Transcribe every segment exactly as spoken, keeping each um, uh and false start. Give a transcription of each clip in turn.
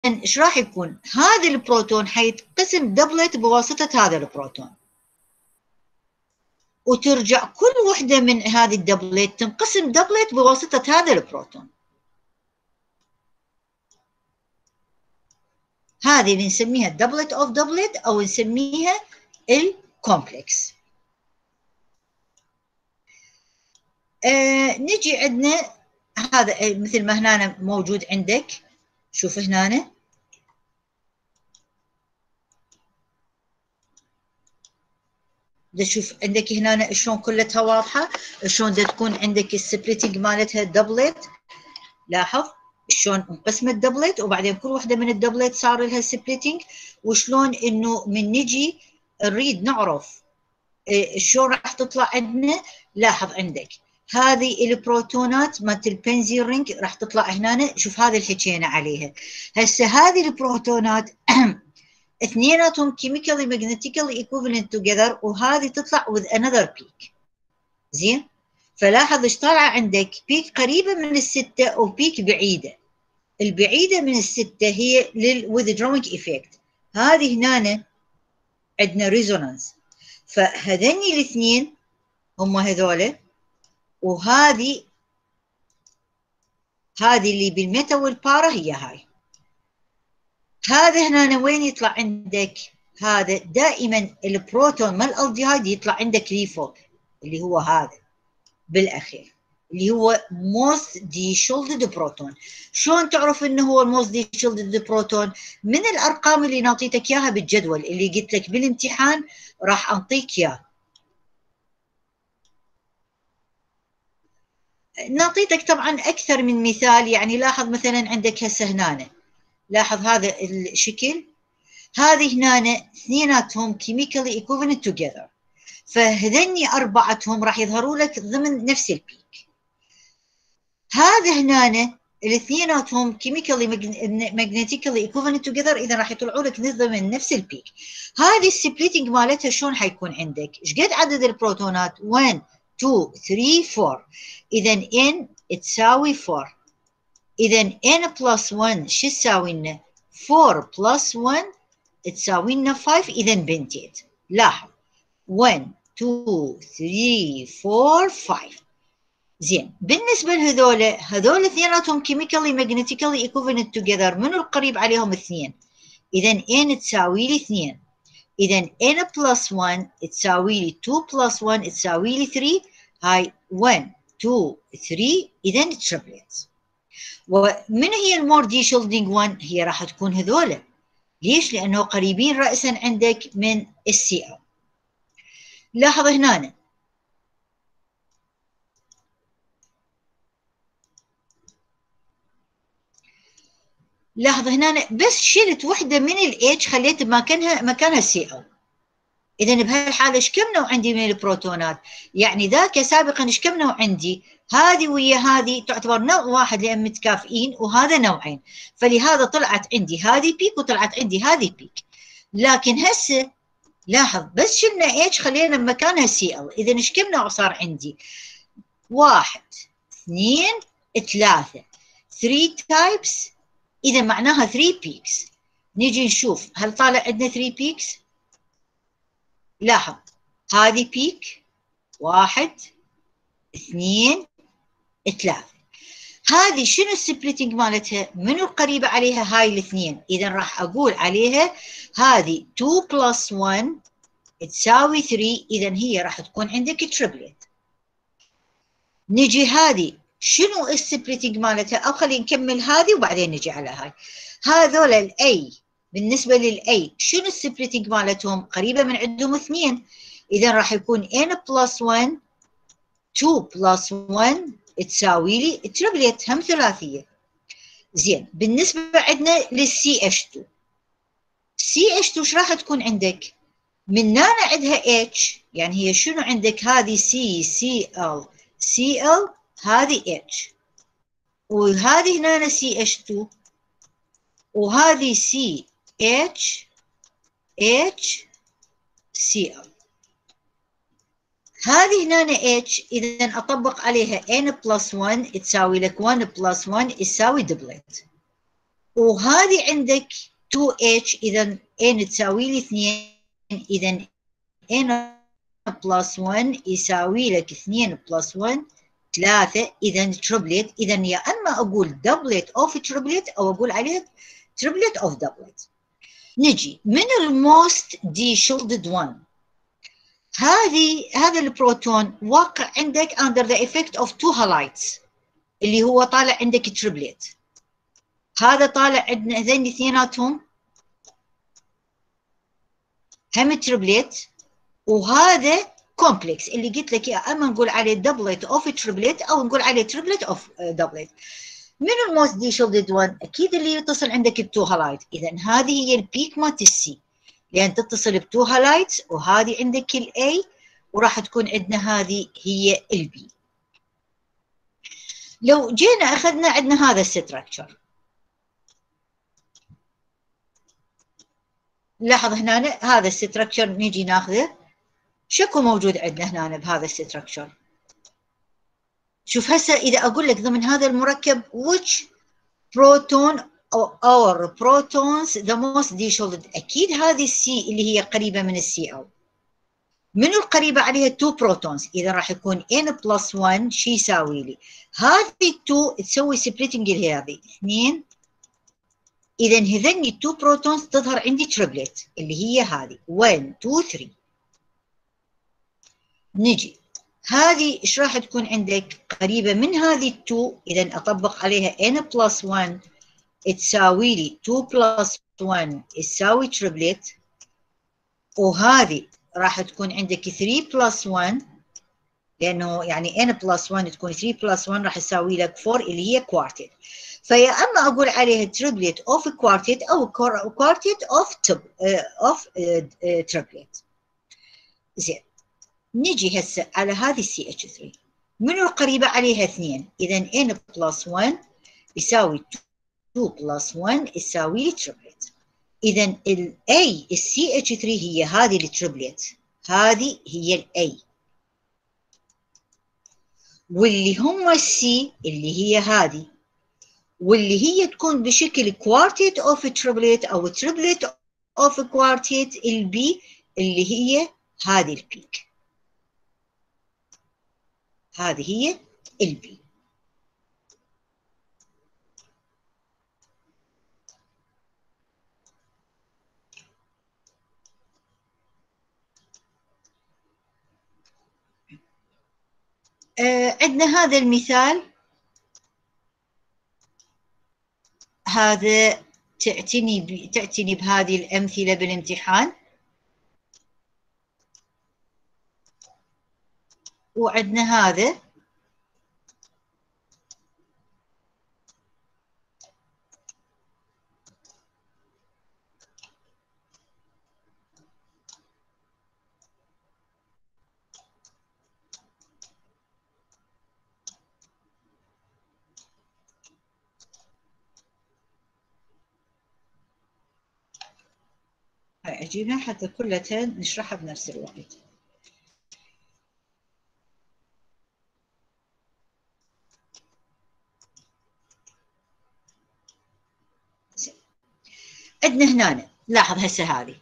ايش راح يكون؟ هذا البروتون حيتقسم دبلت بواسطه هذا البروتون، وترجع كل وحده من هذه الدبلت تنقسم دبلت بواسطه هذا البروتون. هذه اللي نسميها دبلت اوف دبلت او نسميها الكومبلكس. آه نجي عندنا هذا مثل ما هنا موجود عندك، شوف هنا دا شوف عندك هنا شلون كلتها واضحه، شلون دا تكون عندك السبليتنج مالتها دبلت. لاحظ شلون انقسمت دبلت وبعدين كل وحده من الدبلت صار لها سبليتنج، وشلون انه من نجي نريد نعرف شلون راح تطلع عندنا. لاحظ عندك هذه البروتونات مالت البنزين رينج راح تطلع هنا، شوف هذه اللي حكينا عليها. هسه هذه البروتونات اثنيناتهم chemically magnetically equivalent together، وهذه تطلع with another peak. زين، فلاحظ ايش طالعه عندك؟ بيك قريبه من السته وبيك بعيده. البعيده من السته هي للwithdrawing effect، هذه هنا عندنا ريزونانس، فهذني الاثنين هم هذول، وهذه هذه اللي بالميتا والبارا هي هاي. هذا هنا وين يطلع عندك؟ هذا دائما البروتون مال الالديهايد يطلع عندك لي فوق، اللي هو هذا بالاخير اللي هو most deshielded بروتون. شلون تعرف انه هو most deshielded بروتون؟ من الارقام اللي نعطيتك اياها بالجدول اللي قلت لك بالامتحان راح انطيك اياه. نعطيتك طبعا اكثر من مثال، يعني لاحظ مثلا عندك هسه هنا، لاحظ هذا الشكل، هذه هنا اثنيناتهم chemically equivalent together، فهذني اربعتهم راح يظهروا لك ضمن نفس البيك. هذا هنا الاثنيناتهم chemically magnetically equivalent together، اذا راح يطلعوا لك ضمن نفس البيك. هذه السبليتنج مالتها شلون حيكون عندك؟ ايش قد عدد البروتونات؟ واحد اثنين ثلاثة أربعة، اذا n تساوي أربعة، اذا n بلس واحد شو تساوي لنا؟ أربعة بلس واحد تساوي لنا خمسة، اذا بنتيت. لاحظ واحد اثنين ثلاثة أربعة خمسة. زين، بالنسبه لهذول هذول اثنيناتهم chemically magnetically equivalent together، منو القريب عليهم؟ اثنين، اذا n تساوي لي اثنين، اذا n بلس واحد تساوي لي اثنين بلس واحد تساوي لي ثلاثة، هاي واحد اثنين ثلاثة، اذا تربلت. ومن هي المور دي شيلدينج واحد؟ هي راح تكون هذول. ليش؟ لانه قريبين راسا عندك من السي ال. لاحظ هنا لاحظ هنا بس شلت وحده من الاتش خليت مكانها مكانها سي ال. اذا بهالحاله ايش كم نوع عندي من البروتونات؟ يعني ذاك سابقا ايش كم نوع عندي؟ هذه ويا هذه تعتبر نوع واحد لان متكافئين، وهذا نوعين، فلهذا طلعت عندي هذه بيك وطلعت عندي هذه بيك. لكن هسه لاحظ بس شلنا اتش خلينا مكانها سي ال، اذا ايش كم نوع صار عندي؟ واحد اثنين ثلاثة، ثري تايبس، اذا معناها ثري بيكس. نيجي نشوف هل طالع عندنا ثري بيكس؟ لاحظ هذه بيك واحد اثنين ثلاثة، هذه شنو السبليتنج مالتها؟ منو القريبة عليها؟ هاي الاثنين، اذا راح اقول عليها هذه اثنين بلس واحد تساوي ثلاثة، اذا هي راح تكون عندك تريبلت. نجي هذه شنو السبليتنج مالتها؟ او خلينا نكمل هذه وبعدين نجي على هاي. هذول الاي بالنسبه للاي شنو السبليتنج مالتهم؟ قريبه من عندهم اثنين، اذا راح يكون n بلس واحد اثنين بلس واحد تساوي لي تريبلت، هم ثلاثيه. زين، بالنسبه عندنا للسي اتش اثنين، سي اتش اثنين ايش راح تكون عندك؟ من هنا عندها اتش، يعني هي شنو عندك؟ هذه سي سي ال سي ال، هذه اتش، وهذه هنا سي اتش اثنين، وهذه سي اتش اتش سي ال، هذه هنا اتش، اذا اطبق عليها n بلس واحد تساوي لك واحد بلس واحد يساوي دبلت. وهذه عندك تو اتش، اذا n تساوي لي اثنين، اذا n بلس واحد يساوي لك اثنين بلس واحد ثلاثة، اذا تربلت. اذا يا اما اقول دبلت اوف تربلت او اقول عليها تربلت اوف دبلت. نجي من الموست دي شيلدد واحد، هذه هذا البروتون واقع عندك under the effect of two halides، اللي هو طالع عندك تربلت. هذا طالع عندنا هذين اثنيناتهم هم تربلت، وهذا كومبلكس اللي قلت لك يا اما نقول عليه دبلت اوف تربلت او نقول عليه تربلت اوف دبلت. من الموست دي شيلدد واحد اكيد اللي يتصل عندك بتو هالايد، اذا هذه هي البيك مالت السي، لان تتصل بتو هالايدز، وهذه عندك الاي، وراح تكون عندنا هذه هي البي. لو جينا اخذنا عندنا هذا الستراكشر، لاحظ هنا هذا الستراكشر نيجي ناخذه، شكو موجود عندنا هنا بهذا الستراكشر. شوف هسه اذا اقول لك ضمن هذا المركب which proton or protons the most dishielded، اكيد هذه السي اللي هي قريبه من السي او. منو القريبه عليها؟ تو بروتونز، اذا راح يكون n بلس واحد شو يساوي لي؟ هذه التو تسوي سبليتنج لهذه اثنين، اذا هذني التو بروتونز تظهر عندي تربلت اللي هي هذه واحد اثنين ثلاثة. نجي هذه ايش راح تكون عندك؟ قريبه من هذه التو، اذا اطبق عليها n بلس واحد تساوي لي اثنين بلس واحد تساوي تربلت، وهذه راح تكون عندك ثلاثة بلس واحد، لانه يعني n بلس واحد تكون ثلاثة بلس واحد راح تساوي لك أربعة اللي هي كوارتيت. فيا اما اقول عليها تربلت اوف كوارتيت او كوارتيت اوف اوف تربلت. زين نجي هسه على هذه السي اتش ثلاثة، منو القريبه عليها اثنين؟ اذا n بلس واحد يساوي اثنين بلس واحد يساوي لي تربلت. اذا الاي السي اتش ثلاثة هي هذه التربلت، هذه هي الاي، واللي هم السي اللي هي هذه، واللي هي تكون بشكل كوارتيت اوف تربلت او تربلت اوف كوارتيت البي اللي هي هذه البيك، هذه هي البي. آه عندنا هذا المثال، هذا تعتني ب... تعتني بهذه الأمثلة بالامتحان. وعندنا هذا هاي أجيبها حتى كلها نشرحها بنفس الوقت. عندنا هنا لاحظ هسه هذه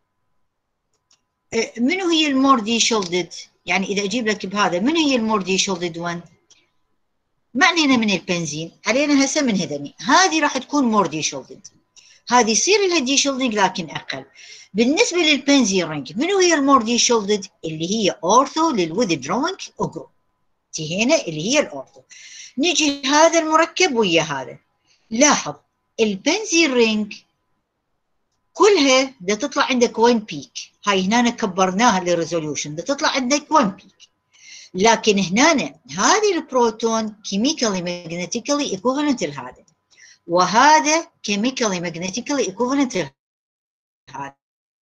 منو هي المور دي شيلدد؟ يعني اذا اجيب لك بهذا منو هي المور دي شيلدد واحد؟ ما علينا من البنزين، علينا هسه من هذني، هذه راح تكون مور دي شيلدد، هذه يصير لها دي شيلدنج لكن اقل. بالنسبه للبنزين رينج منو هي المور دي شيلدد؟ اللي هي اورثو للوذ دروينج جروب، تي هنا اللي هي الاورثو. نجي هذا المركب ويا هذا، لاحظ البنزين رينج كلها بدها تطلع عندك واحد بيك، هاي هنا كبرناها للريزوليوشن، بدها تطلع عندك واحد بيك. لكن هنا هذه البروتون كيميكالي ماجنتيكالي ايكوفالنت لهذا، وهذا كيميكالي ماجنتيكالي ايكوفالنت لهذا.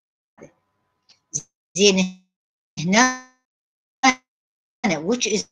زين هنا which is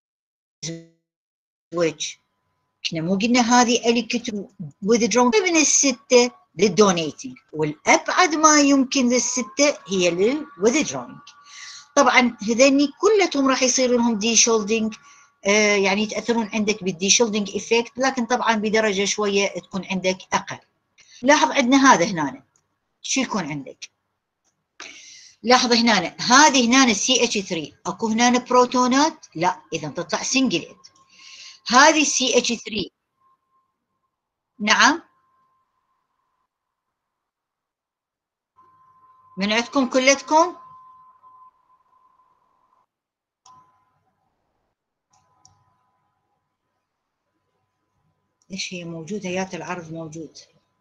which؟ احنا مو قلنا هذه الكترو withdrawing من السته للدونيتنج، والابعد ما يمكن للسته هي للwithdrawing. طبعا هذني كلهم راح يصير لهم دي شولدنج، آه يعني يتاثرون عندك بالدي شولدنج افكت، لكن طبعا بدرجه شويه تكون عندك اقل. لاحظ عندنا هذا هنا شو يكون عندك؟ لاحظ هنا هذه هنا سي اتش ثري، اكو هنا بروتونات؟ لا، اذا تطلع سنجليت. هذه سي اتش ثري، نعم، من عندكم كلتكم؟ ايش هي موجودة؟ يات العرض موجود.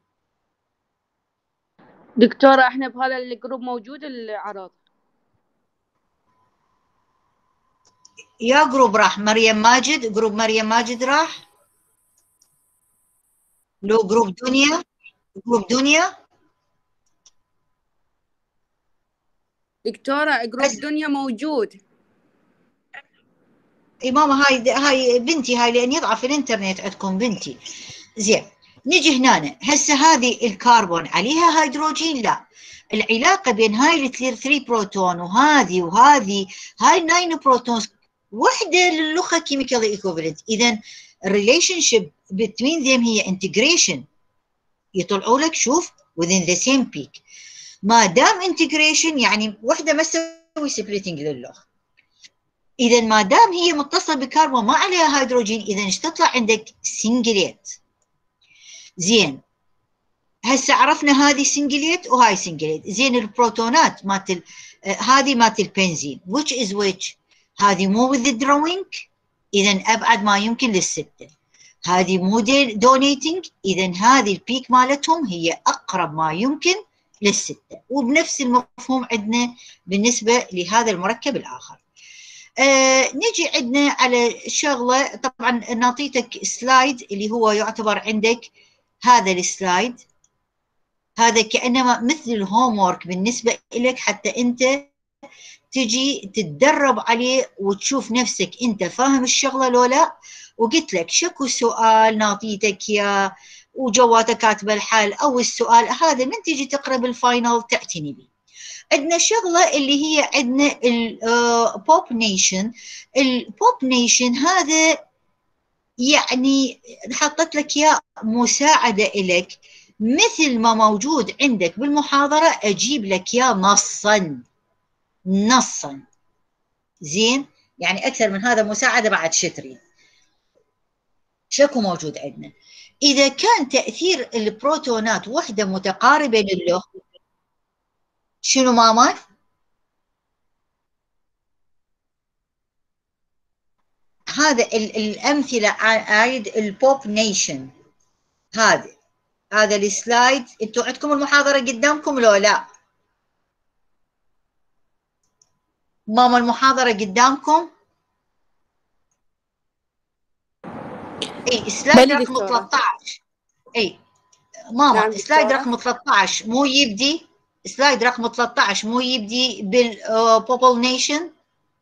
دكتورة احنا بهذا الجروب موجود العرض. يا جروب راح مريم ماجد، جروب مريم ماجد راح، لو جروب دنيا، جروب دنيا. دكتورة جروب دنيا موجود. اي ماما، هاي هاي بنتي هاي، لان يضعف الانترنت عندكم بنتي. زين، نجي هنا هسه هذه الكربون عليها هيدروجين؟ لا، العلاقه بين هاي الثري بروتون وهذه وهذه، هاي ناين بروتونز، وحده للخه كيميكال ايكوفالنت. اذا الريليشن شيب بين ذيم هي انتجريشن، يطلعوا لك شوف within the same peak. ما دام انتجريشن يعني وحده ما تسوي سبليتنج للخ. اذا ما دام هي متصله بكربون ما عليها هيدروجين، اذا ايش تطلع عندك؟ سنجليت. زين، هسه عرفنا هذه سنجليت وهاي سنجليت. زين، البروتونات مالت هذه مالت البنزين which is which؟ هذه مو withdrawing، اذا ابعد ما يمكن للسته. هذه مو دونيتنج، اذا هذه البيك مالتهم هي اقرب ما يمكن للسته. وبنفس المفهوم عندنا بالنسبه لهذا المركب الاخر. آه نجي عندنا على شغله، طبعا نعطيتك سلايد اللي هو يعتبر عندك هذا السلايد، هذا كانما مثل الهوم وورك بالنسبه لك، حتى انت تجي تتدرب عليه وتشوف نفسك انت فاهم الشغله لو لا. وقلت لك شكو سؤال نعطيتك اياه وجواته كاتبه الحل او السؤال هذا، من تجي تقرا بالفاينل تعتني به. عندنا شغله اللي هي عندنا البوب نيشن. البوب نيشن هذا يعني حطيت لك اياه مساعده لك، مثل ما موجود عندك بالمحاضره اجيب لك اياه نصا نصا. زين، يعني اكثر من هذا مساعده بعد شتري. شكو موجود عندنا؟ اذا كان تاثير البروتونات وحده متقاربه للخ، شنو ماما؟ هذا الامثله عايد البوب نيشن. هذا هذا السلايد انتم عندكم المحاضره قدامكم لو لا؟ ماما المحاضره قدامكم؟ اي سلايد رقم ثلاثة عشر. اي ماما، نعم سلايد رقم ثلاثة عشر مو يبدي؟ سلايد رقم ثلاثة عشر مو يبدي بالبوبل نيشن؟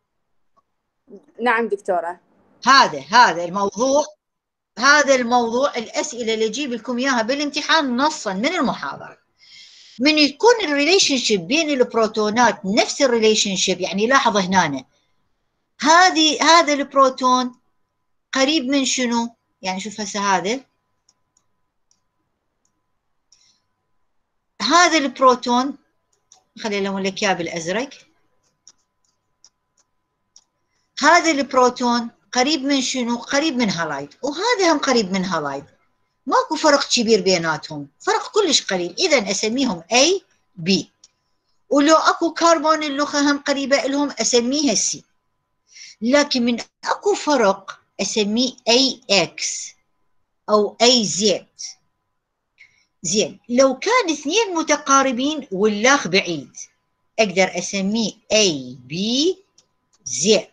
نعم دكتورة. هذا هذا الموضوع، هذا الموضوع الاسئله اللي اجيب لكم اياها بالامتحان نصا من المحاضره. من يكون الريليشن شيب بين البروتونات نفس الريليشن شيب، يعني لاحظ هنا هذه هذا البروتون قريب من شنو؟ يعني شوف هسه هذا هذا البروتون، خلينا لون لك اياه بالازرق. هذا البروتون قريب من شنو؟ قريب من هالايد، وهذا هم قريب من هالايد، ماكو فرق كبير بيناتهم، فرق كلش قليل، اذا اسميهم A B. ولو اكو كربون اللخه هم قريبه لهم اسميها C. لكن من اكو فرق اسميه إيه إكس او إيه زد. زين، لو كان اثنين متقاربين واللاخ بعيد اقدر اسميه إيه بي زد.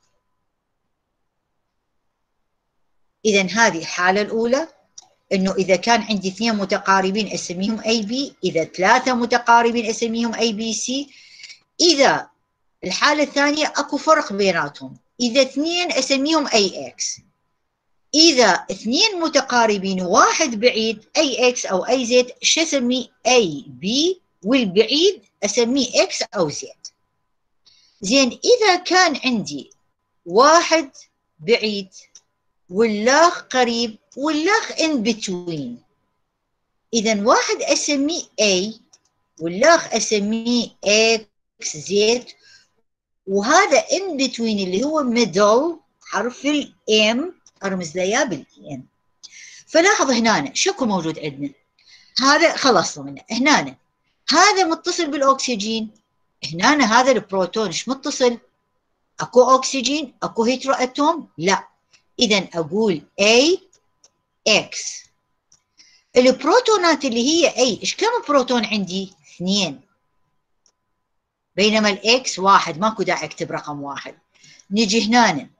اذا هذه الحاله الاولى، انه اذا كان عندي اثنين متقاربين اسميهم إيه بي، اذا ثلاثه متقاربين اسميهم إيه بي سي. اذا الحاله الثانيه اكو فرق بيناتهم، اذا اثنين اسميهم إيه إكس. اذا اثنين متقاربين وواحد بعيد إيه إكس او إيه زد، شو اسميه؟ إيه بي، والبعيد اسميه إكس او زد. زين، اذا كان عندي واحد بعيد واللاخ قريب واللاخ ان بتوين، إذا واحد أسميه A والآخر أسميه X Z، وهذا in between اللي هو middle حرف ال M أرمز له إياه بال M. فلاحظ هنا شكو موجود عندنا، هذا خلصنا منه. هنا هذا متصل بالأكسجين، هنا هذا البروتون ايش متصل؟ اكو أكسجين، اكو هيترو أتوم؟ لا. إذا أقول A X. البروتونات اللي هي A ايش كم بروتون عندي؟ اثنين، بينما الإكس واحد، ماكو داعي أكتب رقم واحد. نجي هنا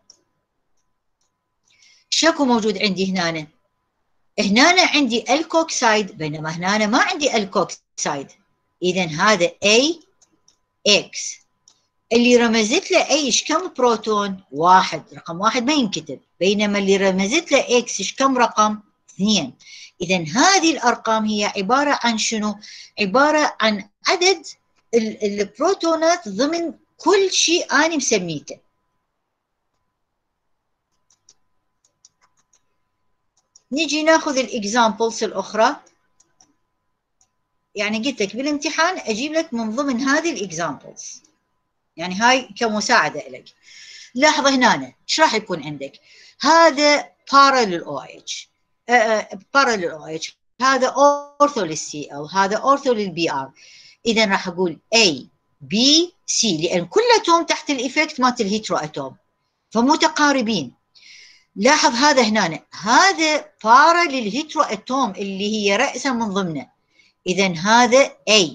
شكو موجود عندي هنا؟ هنا عندي الكوكسايد بينما هنا ما عندي الكوكسايد. إذا هذا A X اللي رمزت له A ايش كم بروتون؟ واحد، رقم واحد ما ينكتب، بينما اللي رمزت له X ايش كم رقم؟ اثنين. إذا هذه الأرقام هي عبارة عن شنو؟ عبارة عن عدد البروتونات ضمن كل شيء أنا مسميته. نيجي ناخذ الاكزامبلز الأخرى. يعني قلت لك بالامتحان أجيب لك من ضمن هذه الاكزامبلز، يعني هاي كمساعدة لك. لاحظ هنا ايش راح يكون عندك؟ هذا parallel OH، parallel OH، هذا ortho للسي ال، هذا ortho للبي ار. اذا راح اقول A B C لان كلهم تحت الايفكت مالت الهيترو اتوم فمتقاربين. لاحظ هذا هنا، هذا بارا للهيترو اتوم اللي هي رأسا من ضمنه. اذا هذا A.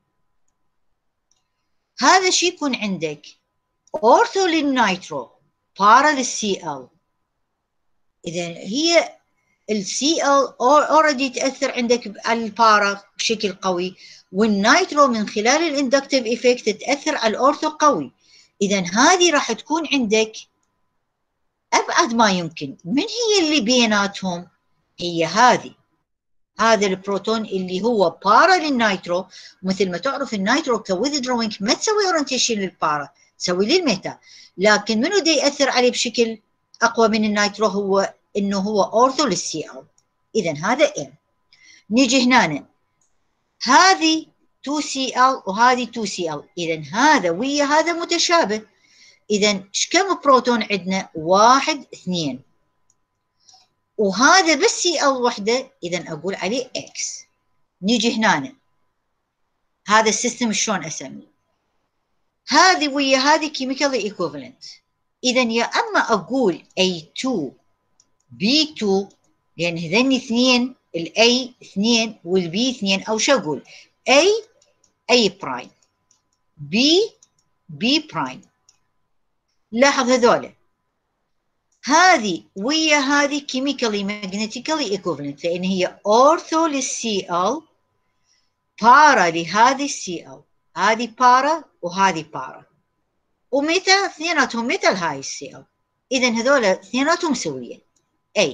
هذا شو يكون عندك؟ اورثو للنيترو بارا للسي ال. اذا هي السي ال اوريدي تاثر عندك على البارا بشكل قوي، والنيترو من خلال الاندكتيف ايفكت تاثر على الاورثو قوي. اذا هذه راح تكون عندك ابعد ما يمكن. من هي اللي بيناتهم؟ هي هذه، هذا البروتون اللي هو بارا للنيترو. مثل ما تعرف النيترو كويذدروينج ما تسوي اورنتيشن للبارا، تسوي للميتا، لكن منو دي ياثر عليه بشكل اقوى من النيترو؟ هو انه هو اورثو للسي ال. اذا هذا M. نيجي هنا هذه تو سي ال وهذه تو سي ال، اذا هذا ويا هذا متشابه. اذا ايش كم بروتون عندنا؟ واحد اثنين، وهذا بس سي ال وحده، اذا اقول عليه X. نيجي هنا هذا السيستم شلون اسميه؟ هذه ويا هذه كيميكالي ايكوفالنت. اذا يا اما اقول إيه تو بي تو لان هذني اثنين، الاي اثنين والبي اثنين، او شو اقول؟ A A برايم، B B برايم. لاحظ هذول، هذه ويا هذه كيميكالي ماجنتيكالي ايكوفالنت لان هي اورثو للسي ال، بارا لهذه السي ال، هذه بارا وهذه بارا، ومتى اثنيناتهم متى هاي السي ال. اذا هذول اثنيناتهم سويه A.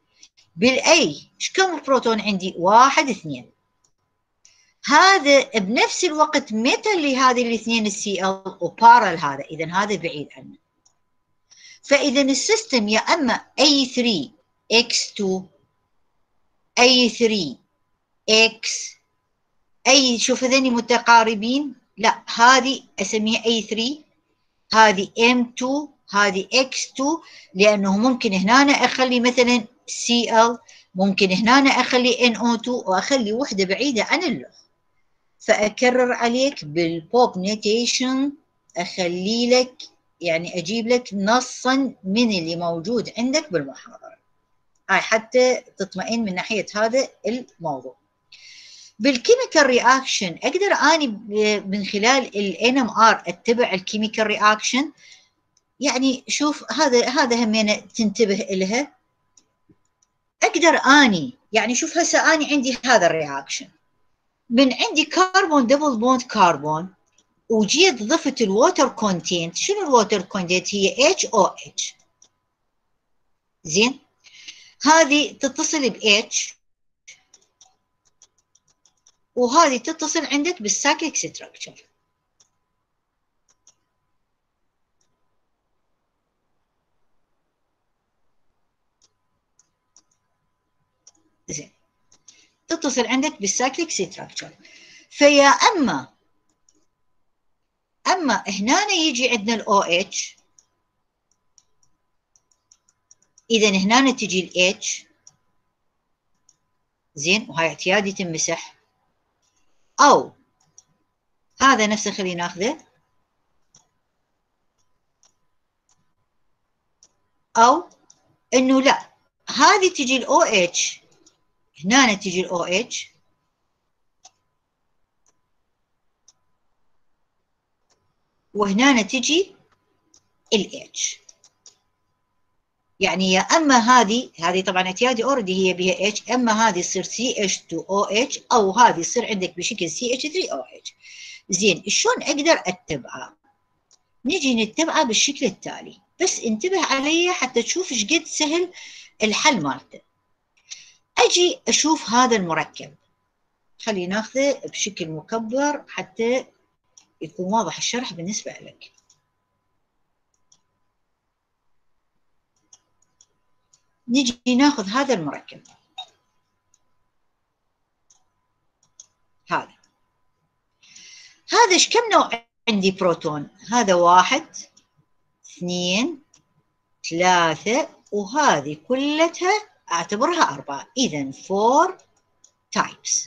بالاي ايش كم بروتون عندي؟ واحد اثنين. هذا بنفس الوقت متى اللي هذه الاثنين السي ال وبارا لهذا، اذا هذا بعيد عنه. فاذا السيستم يا اما إيه ثري إكس تو، إيه ثري إكس، اي شوف هذني متقاربين، لا هذه اسميها إيه ثري، هذه إم تو، هذه إكس تو، لانه ممكن هنا اخلي مثلا سي ال، ممكن هنا اخلي إن أو تو، واخلي وحده بعيده عن اللغة. فاكرر عليك بالبوب نوتيشن، اخلي لك يعني اجيب لك نصا من اللي موجود عندك بالمحاضره هاي حتى تطمئن من ناحيه هذا الموضوع. بالكيميكال رياكشن اقدر اني من خلال الان ام ار اتبع الكيميكال رياكشن. يعني شوف هذا هذا همينه تنتبه لها. اقدر اني يعني شوف هسه اني عندي هذا الرياكشن، من عندي كربون دبل بوند كربون، وجيت ضفت الووتر كونتينت. شنو الووتر كونتينت؟ هي اتش او اتش. زين، هذه تتصل ب H وهذه تتصل عندك بالسايكليك ستراكشر. زين، تتصل عندك بالسايكليك ستراكشر. فيا اما اما هنا يجي عندنا الاو اتش، اذا هنا تجي الاتش زين، وهاي اعتيادي تنمسح، او هذا نفسه خلينا ناخذه، او انه لا هذه تجي الاو اتش، هنا تجي الاو اتش وهنا تجي الاتش. يعني يا اما هذه هذه طبعا اعتيادي اوريدي هي بها اتش، اما هذه تصير سي اتش تو او اتش، او هذه يصير عندك بشكل سي اتش ثري او اتش. زين شلون اقدر اتبعه؟ نجي نتبعه بالشكل التالي، بس انتبه علي حتى تشوف ايش قد سهل الحل مالته. اجي اشوف هذا المركب، خلينا ناخذه بشكل مكبر حتى يكون واضح الشرح بالنسبه لك. نجي ناخذ هذا المركب، هذا هذا ايش كم نوع عندي بروتون؟ هذا واحد اثنين ثلاثة، وهذه كلتها اعتبرها أربعة، إذا four types.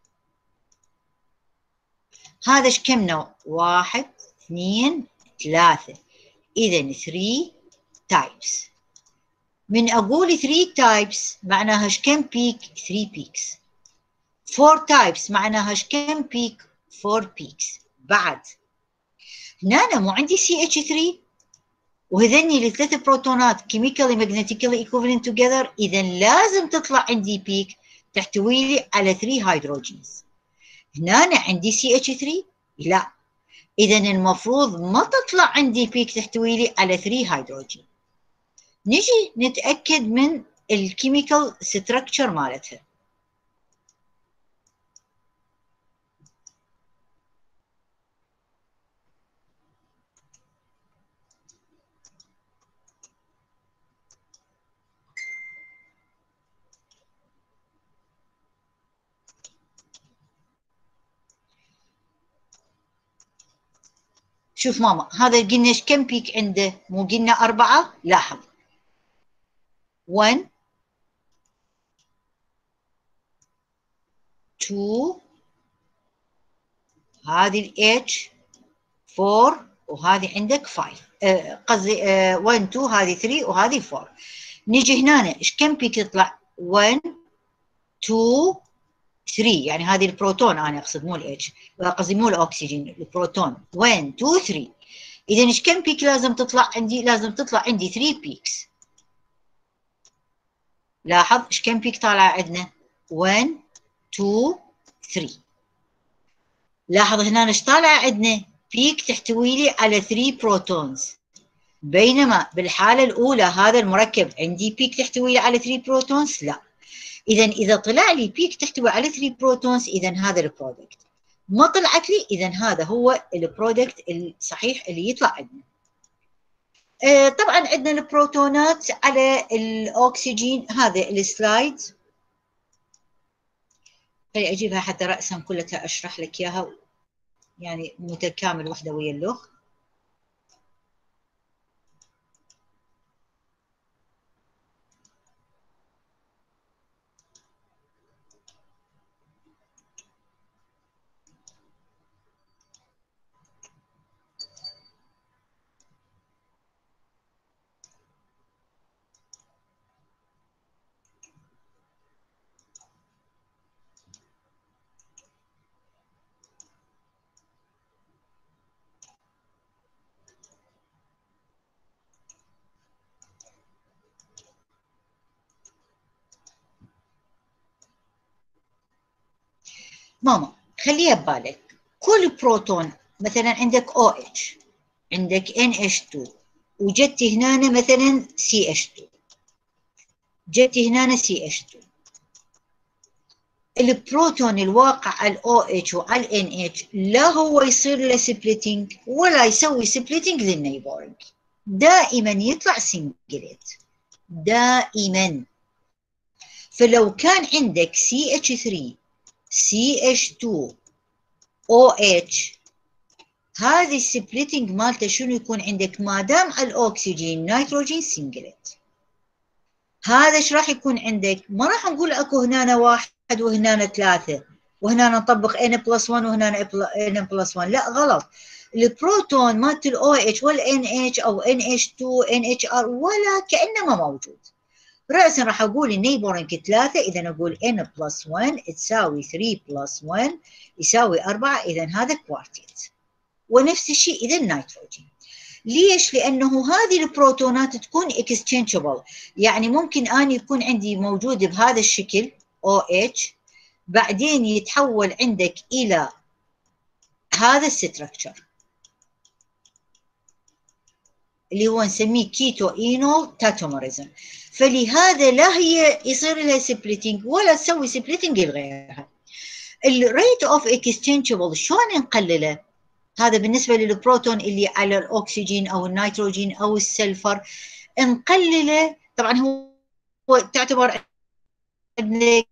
هذا ايش كم نوع؟ واحد اثنين ثلاثة، إذا three types. من أقول three types معناها ايش كم بيك؟ three peaks. four types معناها ايش كم بيك؟ four peaks. بعد هنا أنا مو عندي سي اتش ثري وهذني الثلاث بروتونات كيميكالي ماجنتيكالي ايكوفالنت توجذر، اذا لازم تطلع عندي بيك تحتوي لي على ثري هيدروجينز. هنا أنا عندي سي اتش ثري، لا، اذا المفروض ما تطلع عندي بيك تحتوي لي على ثري هيدروجين. نجي نتاكد من الكيميكال ستراكشر مالتها. شوف ماما، هذا قلنا ايش كم بيك عنده؟ مو قلنا أربعة؟ لاحظ one two، هذه ال H four، وهذه عندك five، قصدي one two، هذه three وهذه four. نجي هنا ايش كم بيك يطلع؟ one two three، يعني هذه البروتون انا اقصد مو الاتش، قصدي مو الاكسجين، البروتون one two three. اذا ايش كم بيك لازم تطلع عندي؟ لازم تطلع عندي three بيكس. لاحظ ايش كم بيك طالعه عندنا؟ one two three. لاحظ هنا ايش طالعه عندنا؟ بيك تحتوي لي على three بروتونز، بينما بالحاله الاولى هذا المركب عندي بيك تحتوي لي على three بروتونز؟ لا. اذا اذا طلع لي بيك تحتوي على three بروتونز، اذا هذا البرودكت. ما طلعت لي، اذا هذا هو البرودكت الصحيح اللي يطلع عندنا. آه طبعا عندنا البروتونات على الاكسجين، هذا السلايد خلي اجيبها حتى راسا كلها اشرح لك اياها، يعني متكامل وحده ويا اللغ. ماما خليها ببالك، كل بروتون مثلا عندك او اتش، عندك ان اتش تو، وجدتي هنا مثلا سي اتش تو، جدتي هنا سي اتش تو. البروتون الواقع على الاو اتش وعلى الان اتش لا هو يصير له سبليتنج ولا يسوي سبليتنج للنيبورنج، دائما يطلع سنجلت دائما. فلو كان عندك سي اتش ثري سي اتش تو او اتش، هذه السبليتنج مالته شنو يكون عندك؟ ما دام الاكسجين نيتروجين سنجلت، هذا ايش راح يكون عندك؟ ما راح نقول اكو هنا واحد وهنا ثلاثه وهنا نطبق N بلس واحد وهنا N بلس واحد، لا غلط. البروتون مالت ال OH وال NH او إن إتش تو إن إتش آر ولا كأنه ما موجود. رأسا راح اقول النيبورنج ثلاثة، اذا اقول N بلس واحد تساوي ثلاثة بلس واحد يساوي أربعة، اذا هذا كوارتيت. ونفس الشيء اذا النيتروجين. ليش؟ لانه هذه البروتونات تكون اكستشينجبل، يعني ممكن اني يكون عندي موجود بهذا الشكل OH، بعدين يتحول عندك الى هذا الستركتشر اللي هو نسميه كيتو اينول تاتومرزم. فلهذا لا هي يصير لها سبليتنج ولا تسوي سبليتنج لغيرها. الريت اوف اكستشينجبل شلون نقلله؟ هذا بالنسبه للبروتون اللي على الاكسجين او النيتروجين او السلفر، نقلله. طبعا هو تعتبر عندك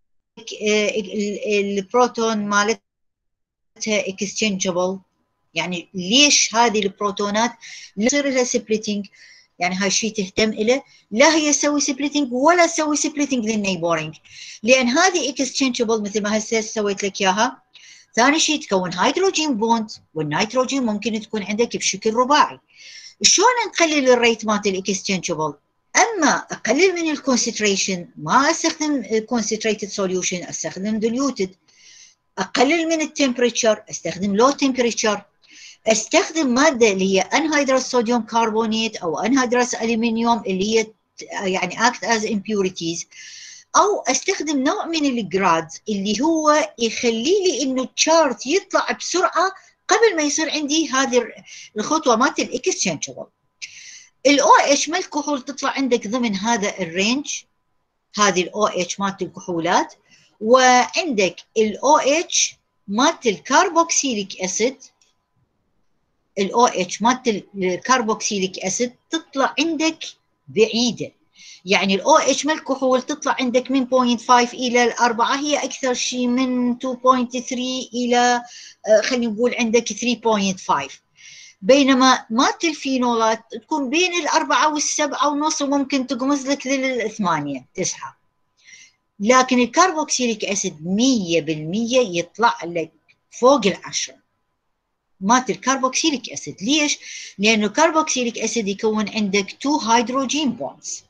البروتون مالتها اكستشينجبل، يعني ليش هذه البروتونات يصير لها سبليتنج؟ يعني هاي الشيء تهتم له، لا هي تسوي سبليتنج ولا تسوي سبليتنج للنيبورنج، لان هذه اكستشينجبل مثل ما هسه سويت لك اياها. ثاني شيء تكون هيدروجين بوند، والنيتروجين ممكن تكون عندك بشكل رباعي. شلون نقلل الريت مالت الاكستشينجبل؟ اما اقلل من الكونسنتريشن، ما استخدم concentrated solution، استخدم diluted. اقلل من التمبريتشر، استخدم لو تمبريتشر. استخدم ماده اللي هي انهيدرس صوديوم كربونات او انهيدرس الومنيوم اللي هي يعني act as impurities، او استخدم نوع من الجراد اللي هو يخلي لي انه التشارت يطلع بسرعه قبل ما يصير عندي هذه الخطوه مالت الاكستشينجبل. الاو اتش مال الكحول تطلع عندك ضمن هذا الرينج، هذه الاو اتش مالت الكحولات، وعندك الاو اتش مالت الكربوكسيليك اسيد، الاو اتش مالت الكربوكسيليك اسيد تطلع عندك بعيده. يعني الاو اتش مال الكحول تطلع عندك من صفر فاصلة خمسة الى أربعة، هي اكثر شيء من اثنين فاصلة ثلاثة الى خلينا نقول عندك ثلاثة فاصلة خمسة، بينما مالت الفينولات تكون بين الأربعة والسبعة ونص، وممكن تقمز لك للثمانية تسعة. لكن الكربوكسيليك اسيد مية بالمية يطلع لك فوق العشرة مالت الكربوكسيليك اسيد. ليش؟ لأنه الكربوكسيليك اسيد يكون عندك تو هيدروجين بوندز.